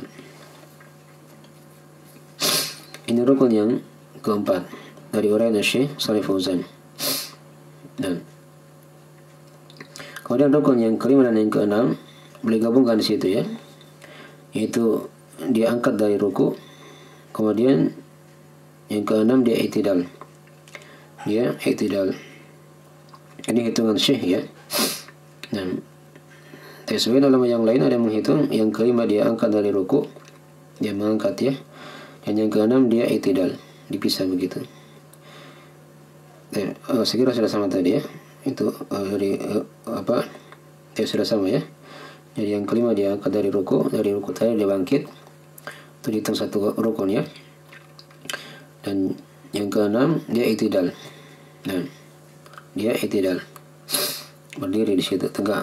ini rukun yang keempat dari uraian Syekh Shalih Fauzan. Nah, kemudian rukun yang kelima dan yang keenam boleh gabungkan di situ ya, yaitu dia angkat dari ruku, kemudian yang keenam dia i'tidal. Dia i'tidal. Ini hitungan Syekh ya. Nah, sesuai ulama yang lain ada yang menghitung yang kelima dia angkat dari ruku, dia mengangkat ya, dan yang keenam dia i'tidal, dipisah begitu. Nah, oh, saya kira sudah sama tadi ya. Itu uh, dari uh, apa? Ya sudah sama ya. Jadi yang kelima dia angkat dari ruku, dari ruku tadi dia bangkit. Itu dihitung satu rukun ya. Dan yang keenam dia i'tidal. Nah, dia i'tidal, berdiri di situ tegak.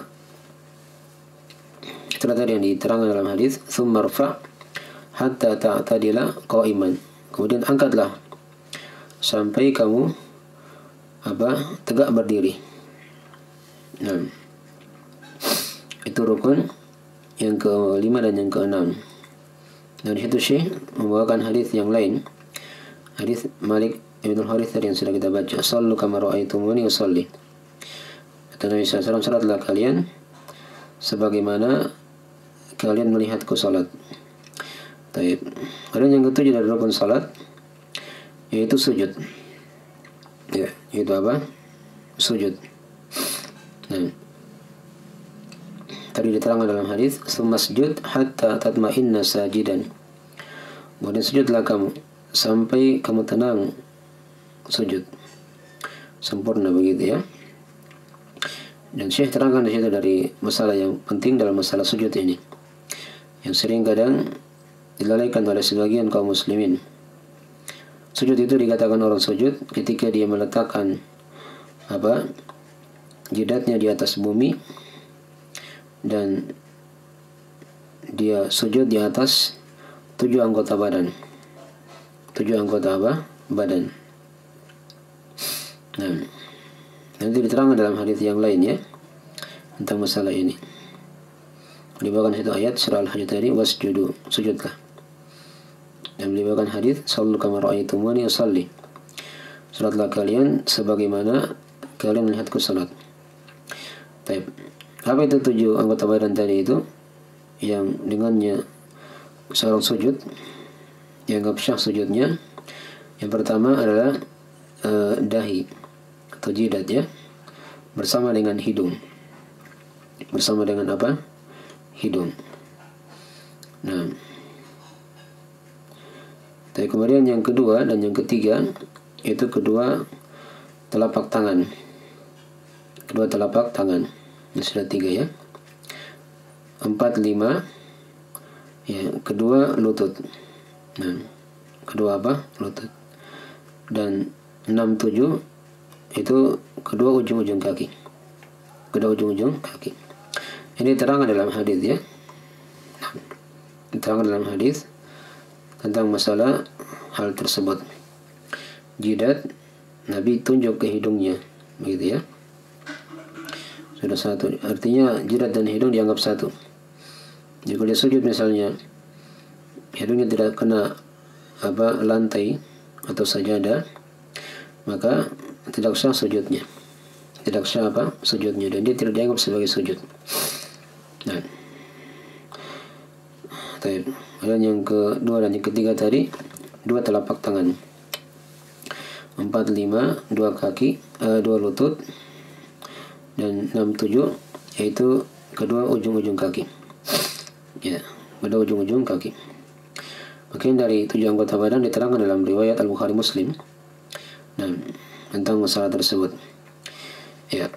Itulah tadi yang diterangkan dalam hadis, "Tsumma rfa' hatta ta'tadila qa'iman." Kemudian angkatlah sampai kamu apa? Tegak berdiri. Nah, itu rukun yang kelima dan yang keenam. Dan di situ Syekh membawakan hadis yang lain. Hadis Malik Ibn Harith tadi yang sudah kita baca, "Shallu kama ra'aitumuni usalli." Kata Nabi sallallahu alaihi wasallam, "Salatlah kalian sebagaimana kalian melihatku salat." Baik. Kemudian yang ketujuh dari rukun salat yaitu sujud. Ya, itu apa? Sujud. Nah, tadi diterangkan dalam hadis, "Sumasjud hatta tatma'inna sajidan." Kemudian sujudlah kamu sampai kamu tenang sujud sempurna begitu ya. Dan Syekh terangkan di situ dari masalah yang penting dalam masalah sujud ini, yang sering kadang dilalaikan oleh sebagian kaum muslimin. Sujud itu dikatakan orang sujud ketika dia meletakkan apa? Jidatnya di atas bumi dan dia sujud di atas tujuh anggota badan. Tujuh anggota apa? Badan. Nah, nanti diterangkan dalam hadis yang lain ya tentang masalah ini. Dibawakan situ ayat surah Al-Hajj tadi, "Wasjudu," sujudlah. Dan dibawakan hadis, "Shallu kama ra'aitumuni usalli." Salatlah kalian sebagaimana kalian melihatku salat. Baik. Apa itu tujuh anggota badan tadi itu yang dengannya seorang sujud? dianggap syah sujudnya. Yang pertama adalah uh, dahi atau jidat ya, bersama dengan hidung. Bersama dengan apa? Hidung. Nah, tapi kemudian yang kedua dan yang ketiga itu kedua telapak tangan. Kedua telapak tangan. Ini sudah tiga ya. Empat, lima. Ya, kedua lutut. Nah, kedua apa? Lutut. Dan enam, tujuh itu kedua ujung-ujung kaki. Kedua ujung-ujung kaki. Ini terang dalam hadis ya. Terang dalam hadis tentang masalah hal tersebut. Jidat Nabi tunjuk ke hidungnya, begitu ya. Sudah satu. Artinya jidat dan hidung dianggap satu. Jika dia sujud misalnya, hidungnya tidak kena apa lantai atau sajadah, maka tidak sah sujudnya. Tidak sah apa sujudnya, dan dia tidak dianggap sebagai sujud. Nah, baik. Dan yang kedua dan yang ketiga tadi dua telapak tangan, empat, lima, dua kaki, uh, dua lutut, dan enam, tujuh yaitu kedua ujung-ujung kaki. Ya, kedua ujung-ujung kaki. Mungkin dari tujuh anggota badan diterangkan dalam riwayat Al-Bukhari Muslim. Nah, tentang masalah tersebut. Ya.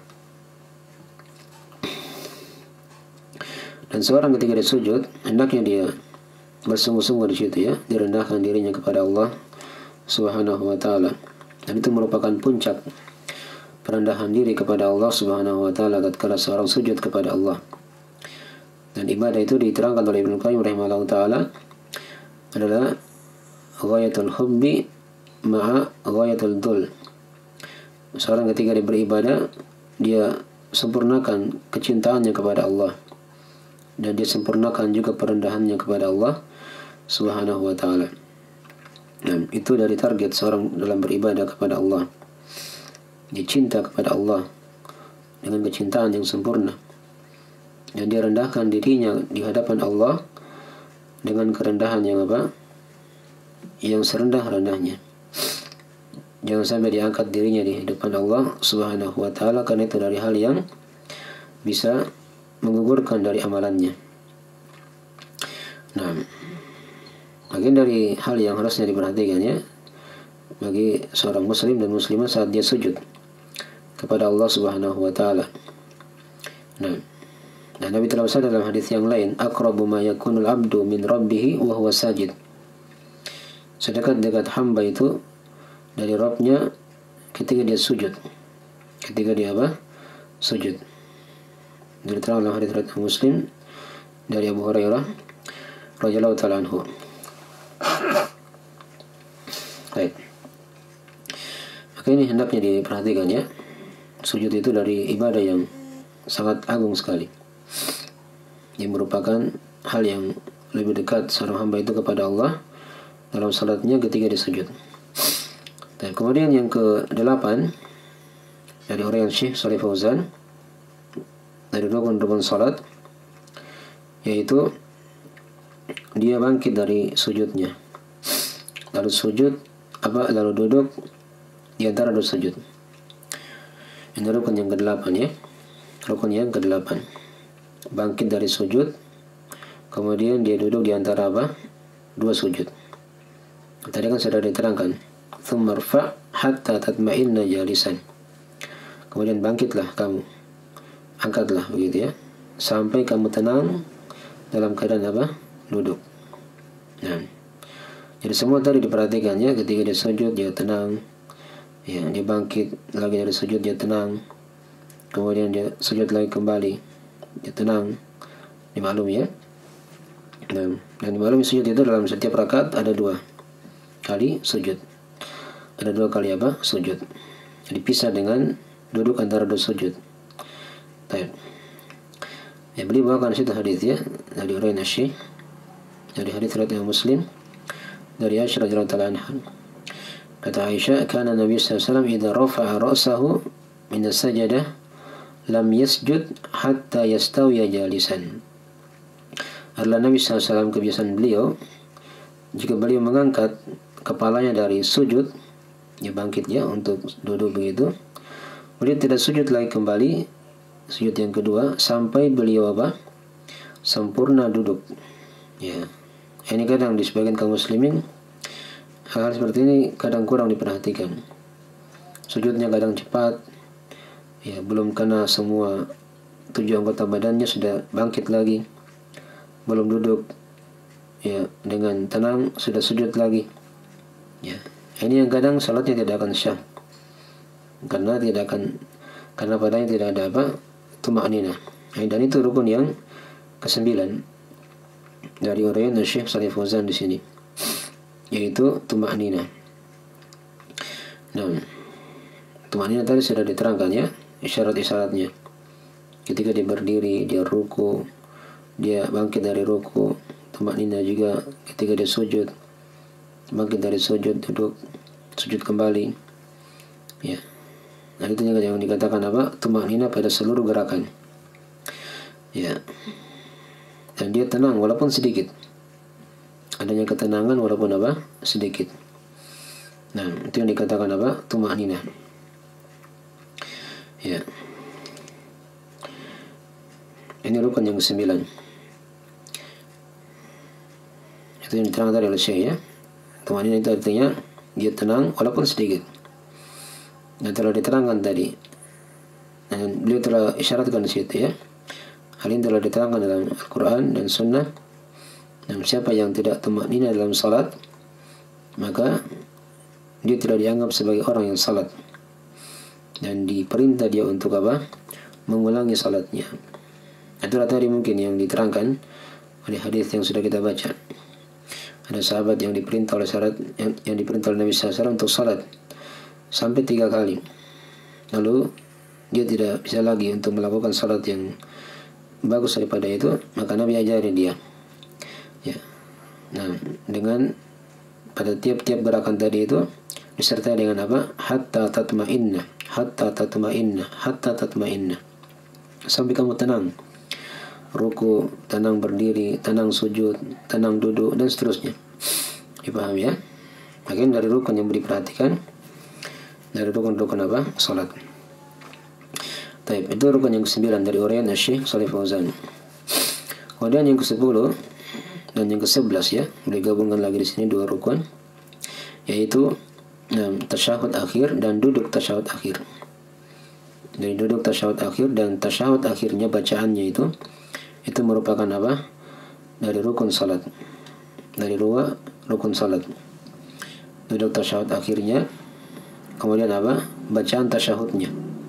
Dan seorang ketika dia sujud, hendaknya dia bersungguh-sungguh di situ ya, direndahkan dirinya kepada Allah Subhanahu wa taala. Dan itu merupakan puncak perendahan diri kepada Allah Subhanahu wa taala tatkala seorang sujud kepada Allah. Dan ibadah itu diterangkan oleh Ibnu Qayyim rahimahullah taala adalah ghayatul hubbi ma'a ghayatul dhul. Seorang ketika dia beribadah, dia sempurnakan kecintaannya kepada Allah, dan dia sempurnakan juga perendahannya kepada Allah Subhanahu wa taala. Dan itu dari target seorang dalam beribadah kepada Allah. Dia cinta kepada Allah dengan kecintaan yang sempurna, dan dia rendahkan dirinya di hadapan Allah dengan kerendahan yang apa? Yang serendah-rendahnya. Jangan sampai diangkat dirinya di hadapan Allah Subhanahu wa taala, karena itu dari hal yang bisa menggugurkan dari amalannya. Nah, bagian dari hal yang harusnya diperhatikan ya bagi seorang muslim dan muslimah saat dia sujud kepada Allah Subhanahu wa taala. Nah, dan Nabi telah bersabda dalam hadis yang lain, aqrabu ma yakunul abdu min rabbih wa huwa sajid. Sedekat-dekat hamba itu dari Rabbnya ketika dia sujud. Ketika dia apa? Sujud. Diterangkan dalam hadis riwayat Muslim dari Abu Hurairah radhiyallahu ta'ala anhu. Baik. Maka ini hendaknya diperhatikan ya. Sujud itu dari ibadah yang sangat agung sekali, yang merupakan hal yang lebih dekat seorang hamba itu kepada Allah dalam salatnya ketika dia sujud. Dan kemudian yang kedelapan dari orang yang Syekh Shalih Fauzan dari rukun-rukun salat, yaitu dia bangkit dari sujudnya, lalu sujud apa lalu duduk di antara dua sujud. Ini rukun yang kedelapan ya. Rukun yang kedelapan, bangkit dari sujud, kemudian dia duduk di antara apa? Dua sujud. Tadi kan sudah diterangkan, thumma rfa' hatta tatma'inna jalisan. Kemudian bangkitlah kamu, angkatlah begitu ya, sampai kamu tenang dalam keadaan apa? Duduk. Nah, jadi semua tadi diperhatikannya, ketika dia sujud dia tenang, ya, dia bangkit lagi dari sujud dia tenang, kemudian dia sujud lagi kembali, dia tenang, dimaklumi ya. Nah, dan dimaklumi sujud itu dalam setiap rakaat ada dua kali sujud, ada dua kali apa? Sujud. Jadi pisah dengan duduk antara dua sujud. Baik. Ya, beliau bawakan situ hadis ya dari orang Syekh, dari hadis riwayat Muslim dari Aisyah radhiyallahu anha. Kata Aisyah, kana Nabi sallallahu alaihi wasallam idza rafa'a ra'sahu min as-sajdah lam yasjud hatta yastawiya jalisan. Adalah Nabi sallallahu alaihi wasallam kebiasaan beliau jika beliau mengangkat kepalanya dari sujud, dia bangkit ya untuk duduk begitu, beliau tidak sujud lagi kembali, sujud yang kedua sampai beliau apa? Sempurna duduk. Ya, ini kadang di sebagian kaum muslimin hal-hal seperti ini kadang kurang diperhatikan. Sujudnya kadang cepat, ya belum kena semua tujuh anggota badannya sudah bangkit lagi, belum duduk ya dengan tenang sudah sujud lagi. Ya, ini yang kadang salatnya tidak akan syah, karena tidak akan karena padanya tidak ada apa? Tumakninah. Dan itu rukun yang kesembilan dari uraian Syekh Shalih Fauzan di sini, yaitu tumakninah. Nah, tumakninah tadi sudah diterangkan ya, isyarat-isyaratnya. Ketika dia berdiri, dia ruku, dia bangkit dari ruku. Tumakninah juga ketika dia sujud, bangkit dari sujud, duduk, sujud kembali. Ya, nah itu juga yang dikatakan apa? Tumakninah pada seluruh gerakan. Ya, dan dia tenang walaupun sedikit. Adanya ketenangan walaupun apa? Sedikit. Nah, itu yang dikatakan apa? Tumakninah. Ya. Ini rukun yang kesembilan. Itu yang diterangkan tadi oleh Syekh ya. Tumakninah itu artinya dia tenang walaupun sedikit. Dan telah diterangkan tadi. Dan beliau telah isyaratkan di situ ya. Hal ini telah diterangkan dalam Al-Quran dan Sunnah. Dan siapa yang tidak tumakninah dalam salat, maka dia tidak dianggap sebagai orang yang salat, dan diperintah dia untuk apa? Mengulangi salatnya. Itulah tadi mungkin yang diterangkan oleh hadis yang sudah kita baca. Ada sahabat yang diperintah oleh syarat yang, yang diperintah oleh Nabi sallallahu alaihi wasallam untuk salat sampai tiga kali. Lalu dia tidak bisa lagi untuk melakukan salat yang bagus daripada itu, maka Nabi ajari dia. Ya. Nah, dengan pada tiap-tiap gerakan tadi itu disertai dengan apa? Hatta tatma'inna, hatta tatma'inna, hatta tatma'inna. Sampai kamu tenang. Ruku, tenang berdiri, tenang sujud, tenang duduk, dan seterusnya. Dipahami ya? Bagian dari rukun yang diperhatikan dari rukun-rukun apa? Salat. Taib, itu rukun yang kesembilan dari uraian Syekh Shalih Fauzan. Kemudian yang kesepuluh dan yang kesebelas ya, beliau gabungkan lagi di sini dua rukun, yaitu nah, tasyahud akhir dan duduk tasyahud akhir. Dari duduk tasyahud akhir dan tasyahud akhirnya bacaannya itu itu merupakan apa? Dari rukun salat. Dari dua rukun salat. Duduk tasyahud akhirnya, kemudian apa? Bacaan tasyahudnya.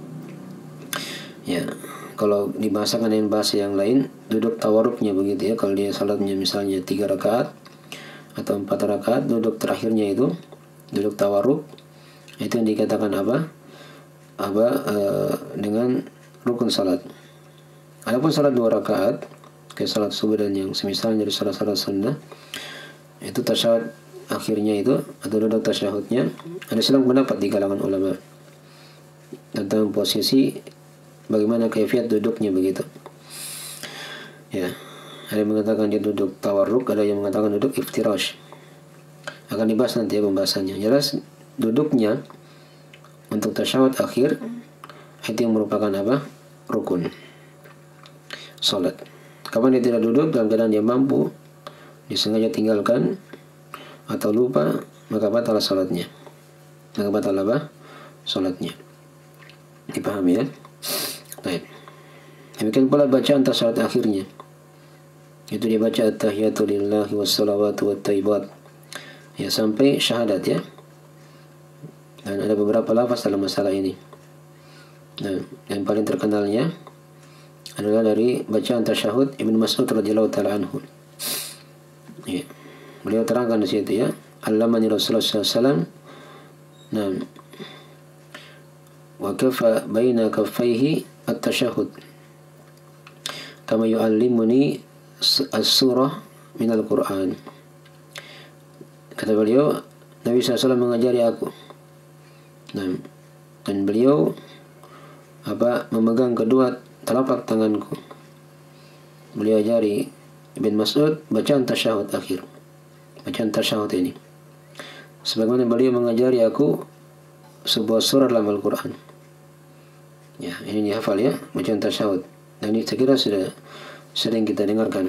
Ya, kalau dibahasakan dengan bahasa yang lain, duduk tawaruknya begitu ya. Kalau dia salatnya misalnya tiga rakaat atau empat rakaat, duduk terakhirnya itu duduk tawaruk, itu yang dikatakan apa? Apa e, dengan rukun salat. Adapun salat dua rakaat, kayak salat subuh dan yang semisalnya dari salat-salat sunnah, itu tasyahud akhirnya itu atau duduk tasyahudnya ada silang pendapat di kalangan ulama tentang posisi bagaimana kaifiat duduknya begitu. Ya, ada yang mengatakan dia duduk tawarruk, ada yang mengatakan duduk iftirash. Akan dibahas nanti ya pembahasannya. Jelas duduknya untuk tasyahud akhir itu yang merupakan apa? Rukun salat. Kapan dia tidak duduk dalam keadaan dia mampu, disengaja tinggalkan atau lupa, maka batal salatnya. Maka batal apa? Salatnya. Dipahami ya? Baik. Demikian pula bacaan tasyahud akhirnya. Itu dia baca at-tahiyatu lillahi wassalawatu wattayyibat. Ya sampai syahadat ya. Dan ada beberapa lafaz dalam masalah ini. Nah, yang paling terkenalnya adalah dari bacaan tasyahud Ibnu Mas'ud radhiyallahu taala anhu. Ya. Beliau terangkan di situ ya, allamani Rasulullah sallallahu alaihi wasallam. Nah, wa kafa baina kaffaihi at-tasyahud kama yu'allimuni as-surah min al-Qur'an. Kata beliau, Nabi sallallahu alaihi wasallam mengajari aku. Nah, dan beliau apa memegang kedua telapak tanganku. Beliau ajari Ibn Mas'ud bacaan tasyahud akhir. bacaan tasyahud ini. Sebagaimana beliau mengajari aku sebuah surah dalam Al-Quran. Ya, ini dihafal ya, bacaan tasyahud. Dan ini saya kira sudah sering kita dengarkan.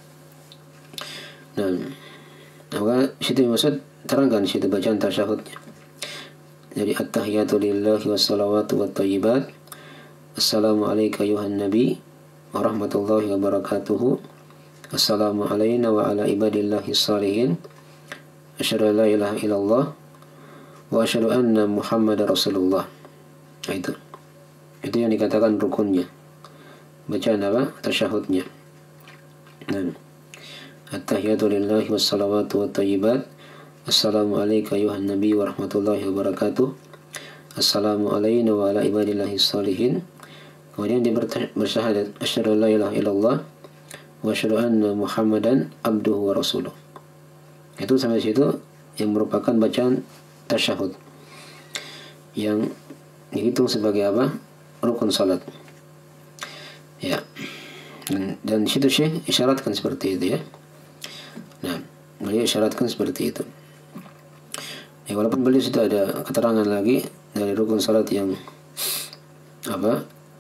Nah, maka situ maksud terangkan situ bacaan tasyahudnya. Jadi at-tahiyatu lillahi wassalawatu wattayyibat. Assalamu alayka ayuhan nabi wa rahmatullahi wa barakatuhu. Assalamu alayna wa ala ibadillahi salihin. Asyhadu an la ilaha illallah wa asyhadu anna Muhammadar Rasulullah. Nah, itu. Itu yang dikatakan rukunnya. Bacaan apa? Tasyahudnya. Nah, at-tahiyatu lillahi wassalawatu wattayyibat. Assalamu alayka ayuhan nabi wa rahmatullahi wa barakatuh. Assalamu alayna wa ala ibadillahi salihin. Kemudian dia bersyahadat asyhadu an la ilaha illallah wa asyhadu anna Muhammadan abduhu wa rasuluh. Itu sampai situ yang merupakan bacaan tasyahud yang dihitung sebagai apa? Rukun salat. Ya. Dan, dan situ Syekh isyaratkan seperti itu ya. Nah, beliau isyaratkan seperti itu. Ya, walaupun beliau situ ada keterangan lagi dari rukun salat yang apa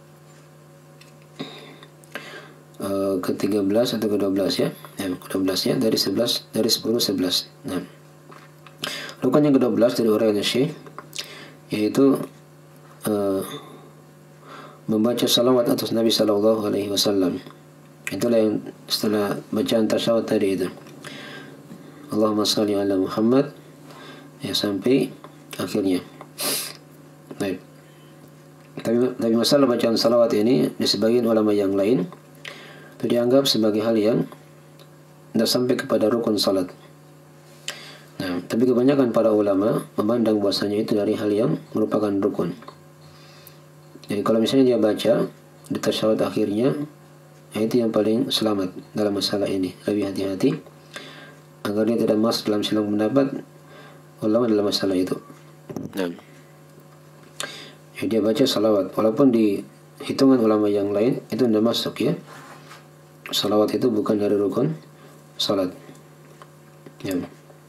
e, ke tiga belas atau ke dua belas ya, ya ke dua belas ya, dari sebelas, dari sepuluh sebelas. Nah, rukun yang ke dua belas dari uraian Syekh yaitu e, membaca salawat atas Nabi Sallallahu Alaihi Wasallam. Itulah yang setelah bacaan tasyahud tadi itu. Allahumma salli ala Muhammad, ya sampai akhirnya. Baik. Tapi, tapi masalah bacaan salawat ini di sebagian ulama yang lain itu dianggap sebagai hal yang tidak sampai kepada rukun salat. Nah, tapi kebanyakan para ulama memandang bahwasanya itu dari hal yang merupakan rukun. Jadi kalau misalnya dia baca di tasyahud akhirnya, ya itu yang paling selamat dalam masalah ini. Lebih hati-hati agar dia tidak masuk dalam silang pendapat ulama dalam masalah itu. Nah, ya dia baca salawat, walaupun di hitungan ulama yang lain itu tidak masuk ya. Salawat itu bukan dari rukun salat. Ya.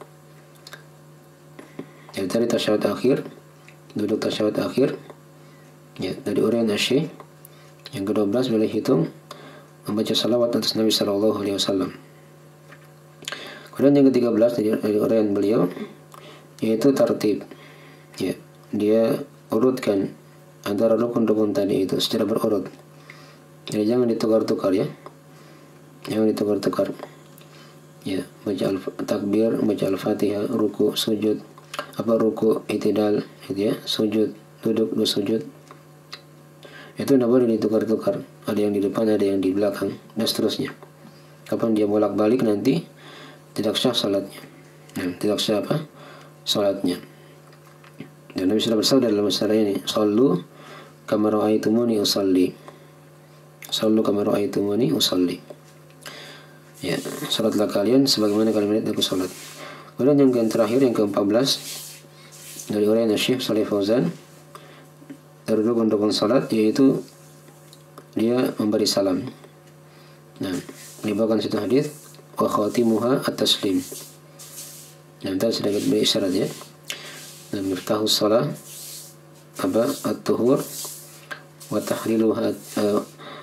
Jadi dari tasyahud akhir, duduk tasyahud akhir, ya dari uraian Syekh yang ke dua belas boleh hitung membaca salawat atas Nabi Sallallahu Alaihi Wasallam. Kemudian yang ke tiga belas dari, dari uraian beliau yaitu tartib. Ya, dia urutkan antara rukun-rukun tadi itu secara berurut. Jadi jangan ditukar-tukar ya. Jangan ditukar-tukar. Ya, baca al-takbir, baca al-Fatihah, ruku, sujud, apa ruku, i'tidal, gitu ya, sujud, duduk, dua sujud. Itu tidak boleh ditukar-tukar. Ada yang di depan, ada yang di belakang, dan seterusnya. Kapan dia bolak-balik nanti tidak sah salatnya. Nah, tidak sah apa? Salatnya. Dan Nabi sudah bersabda dalam masalah ini, "Shallu kama ra'aitumuni usalli." Shallu kama ra'aitumuni usalli. Ya, salatlah kalian sebagaimana kalian melihat aku salat. Kemudian yang terakhir yang ke empat belas dari uraian Syekh Shalih Fauzan dari rukun-rukun salat yaitu dia memberi salam. Nah, dibawakan situ hadis wa khatimuha at-taslim. Nah, tadi sudah kita beri isyarat ya. Dan miftahus shalah apa at-tuhur wa tahliluha uh,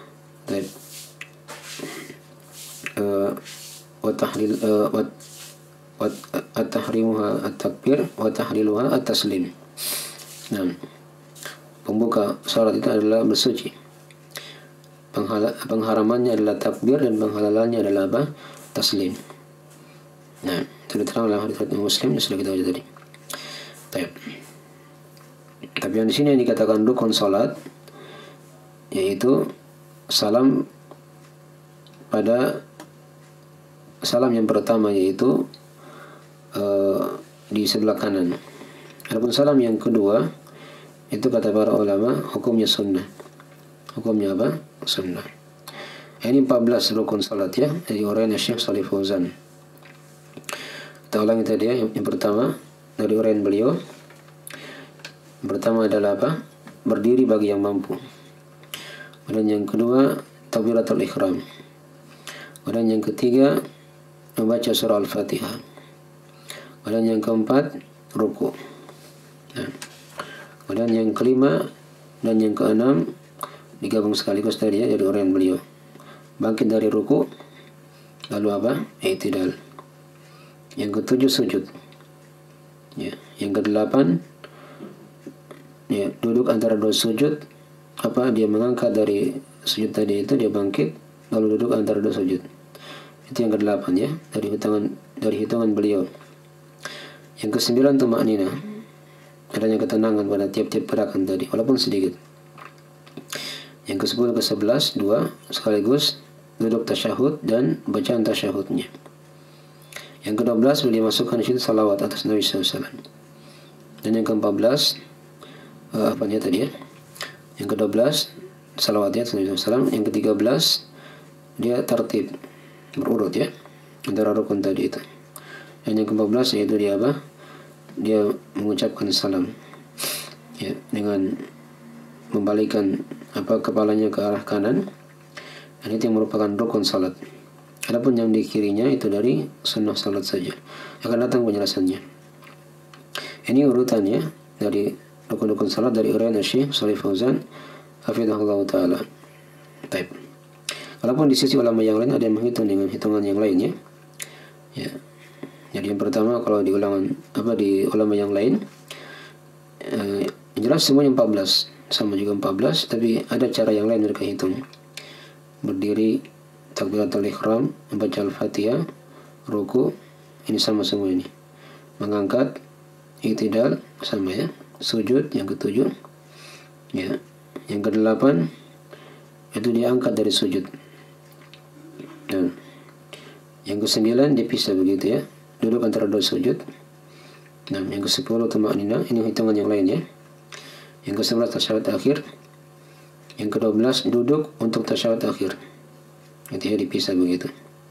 uh, wa tahlil uh, wa wa at-tahrimuha at-takbir wa tahliluha at-taslim. Nah, pembuka salat itu adalah bersuci. Penghala, pengharamannya adalah takbir dan penghalalannya adalah apa? Taslim. Nah, itu diterang dalam hadis Muslim yang sudah kita baca tadi. Baik. Tapi yang di sini yang dikatakan rukun salat yaitu salam pada salam yang pertama yaitu uh, di sebelah kanan. Adapun salam yang kedua itu kata para ulama hukumnya sunnah. Hukumnya apa? Sunnah. Ini empat belas rukun salat ya dari uraian Syekh Shalih Fauzan. Kita ulangi tadi ya. Yang, yang pertama dari uraian beliau, yang pertama adalah apa? Berdiri bagi yang mampu. Kemudian yang kedua takbiratul ihram. Kemudian yang ketiga membaca surah Al-Fatihah. Kemudian yang keempat ruku. Nah, kemudian yang kelima dan yang keenam digabung sekaligus tadi ya, dari uraian beliau. Bangkit dari ruku, lalu apa? I'tidal. Yang ketujuh sujud. Ya, yang kedelapan ya, duduk antara dua sujud. Apa? Dia mengangkat dari sujud tadi itu, dia bangkit lalu duduk antara dua sujud. Itu yang kedelapan ya, dari hitungan dari hitungan beliau. Yang kesembilan tumaknina, adanya ketenangan pada tiap-tiap gerakan tadi, walaupun sedikit. Yang kesepuluh ke sebelas dua sekaligus duduk tasyahud dan bacaan tasyahudnya. Yang kedua belas beliau masukkan di situ salawat atas Nabi sallallahu alaihi wasallam. Dan yang keempat belas uh, apanya tadi ya? Yang kedua belas salawatnya atas Nabi sallallahu alaihi wasallam. Yang ketiga belas dia tertib berurut ya antara rukun tadi itu. Dan yang keempat belas yaitu dia apa? Dia mengucapkan salam ya, dengan membalikkan apa kepalanya ke arah kanan. Dan itu yang merupakan rukun salat. Adapun yang di kirinya itu dari sunnah salat saja. Akan datang penjelasannya. Ini urutannya dari rukun-rukun salat dari uraian Syekh Shalih Fauzan hafizahullah taala. Baik. Walaupun di sisi ulama yang lain ada yang menghitung dengan hitungan yang lainnya. Ya. Jadi yang pertama kalau di ulangan apa di ulama yang lain eh, jelas semuanya empat belas, sama juga empat belas, tapi ada cara yang lain mereka hitung. Berdiri, takbiratul ihram, membaca al-Fatihah, ruku, ini sama semua ini. Mengangkat, i'tidal, sama ya. Sujud yang ketujuh. Ya. Yang kedelapan itu diangkat dari sujud. Dan yang kesembilan dipisah begitu ya. Duduk antara dua sujud. Nah, yang kesepuluh tumaknina, ini hitungan yang lain ya. Yang kesebelas tasyahud akhir. Yang kedua belas duduk untuk tasyahud akhir. Itu ya, dipisah begitu.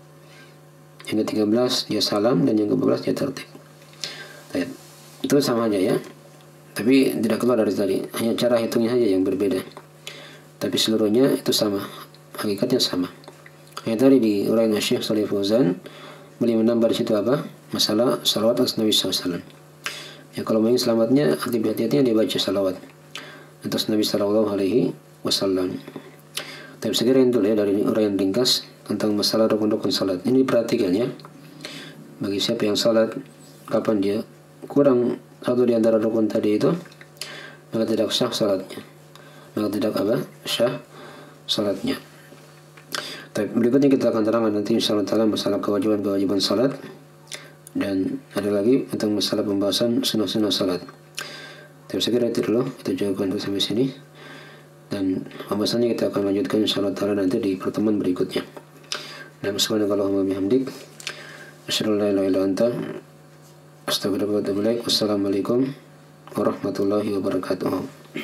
Yang ketiga belas dia salam dan yang keempat belas dia tertib. Baik. Itu sama aja ya. Tapi tidak keluar dari tadi. Hanya cara hitungnya saja yang berbeda. Tapi seluruhnya itu sama. Hakikatnya sama. Yang tadi di uraian Syekh Shalih Fauzan, beliau menambah di situ apa? Masalah salawat atas Nabi sallallahu alaihi wasallam. Ya, kalau ingin selamatnya, hati-hatinya dia baca salawat atas Nabi sallallahu alaihi wasallam. Tapi segera dulu ya dari uraian ringkas tentang masalah rukun-rukun salat. Ini perhatikan ya. Bagi siapa yang salat kapan dia kurang satu di antara rukun tadi itu, maka tidak sah salatnya. Maka tidak apa? Sah salatnya. Tapi berikutnya kita akan terangkan nanti insyaallah taala masalah kewajiban-kewajiban salat, dan ada lagi tentang masalah pembahasan sunnah-sunnah salat. Tapi segera itu dulu kita jawabkan sampai sini, dan pembahasannya kita akan lanjutkan insyaallah taala nanti di pertemuan berikutnya. Nah, subhanakallahumma bihamdik asyhadu an la ilaha illa anta astaghfiruka wa atubu ilaik. Wassalamualaikum warahmatullahi wabarakatuh.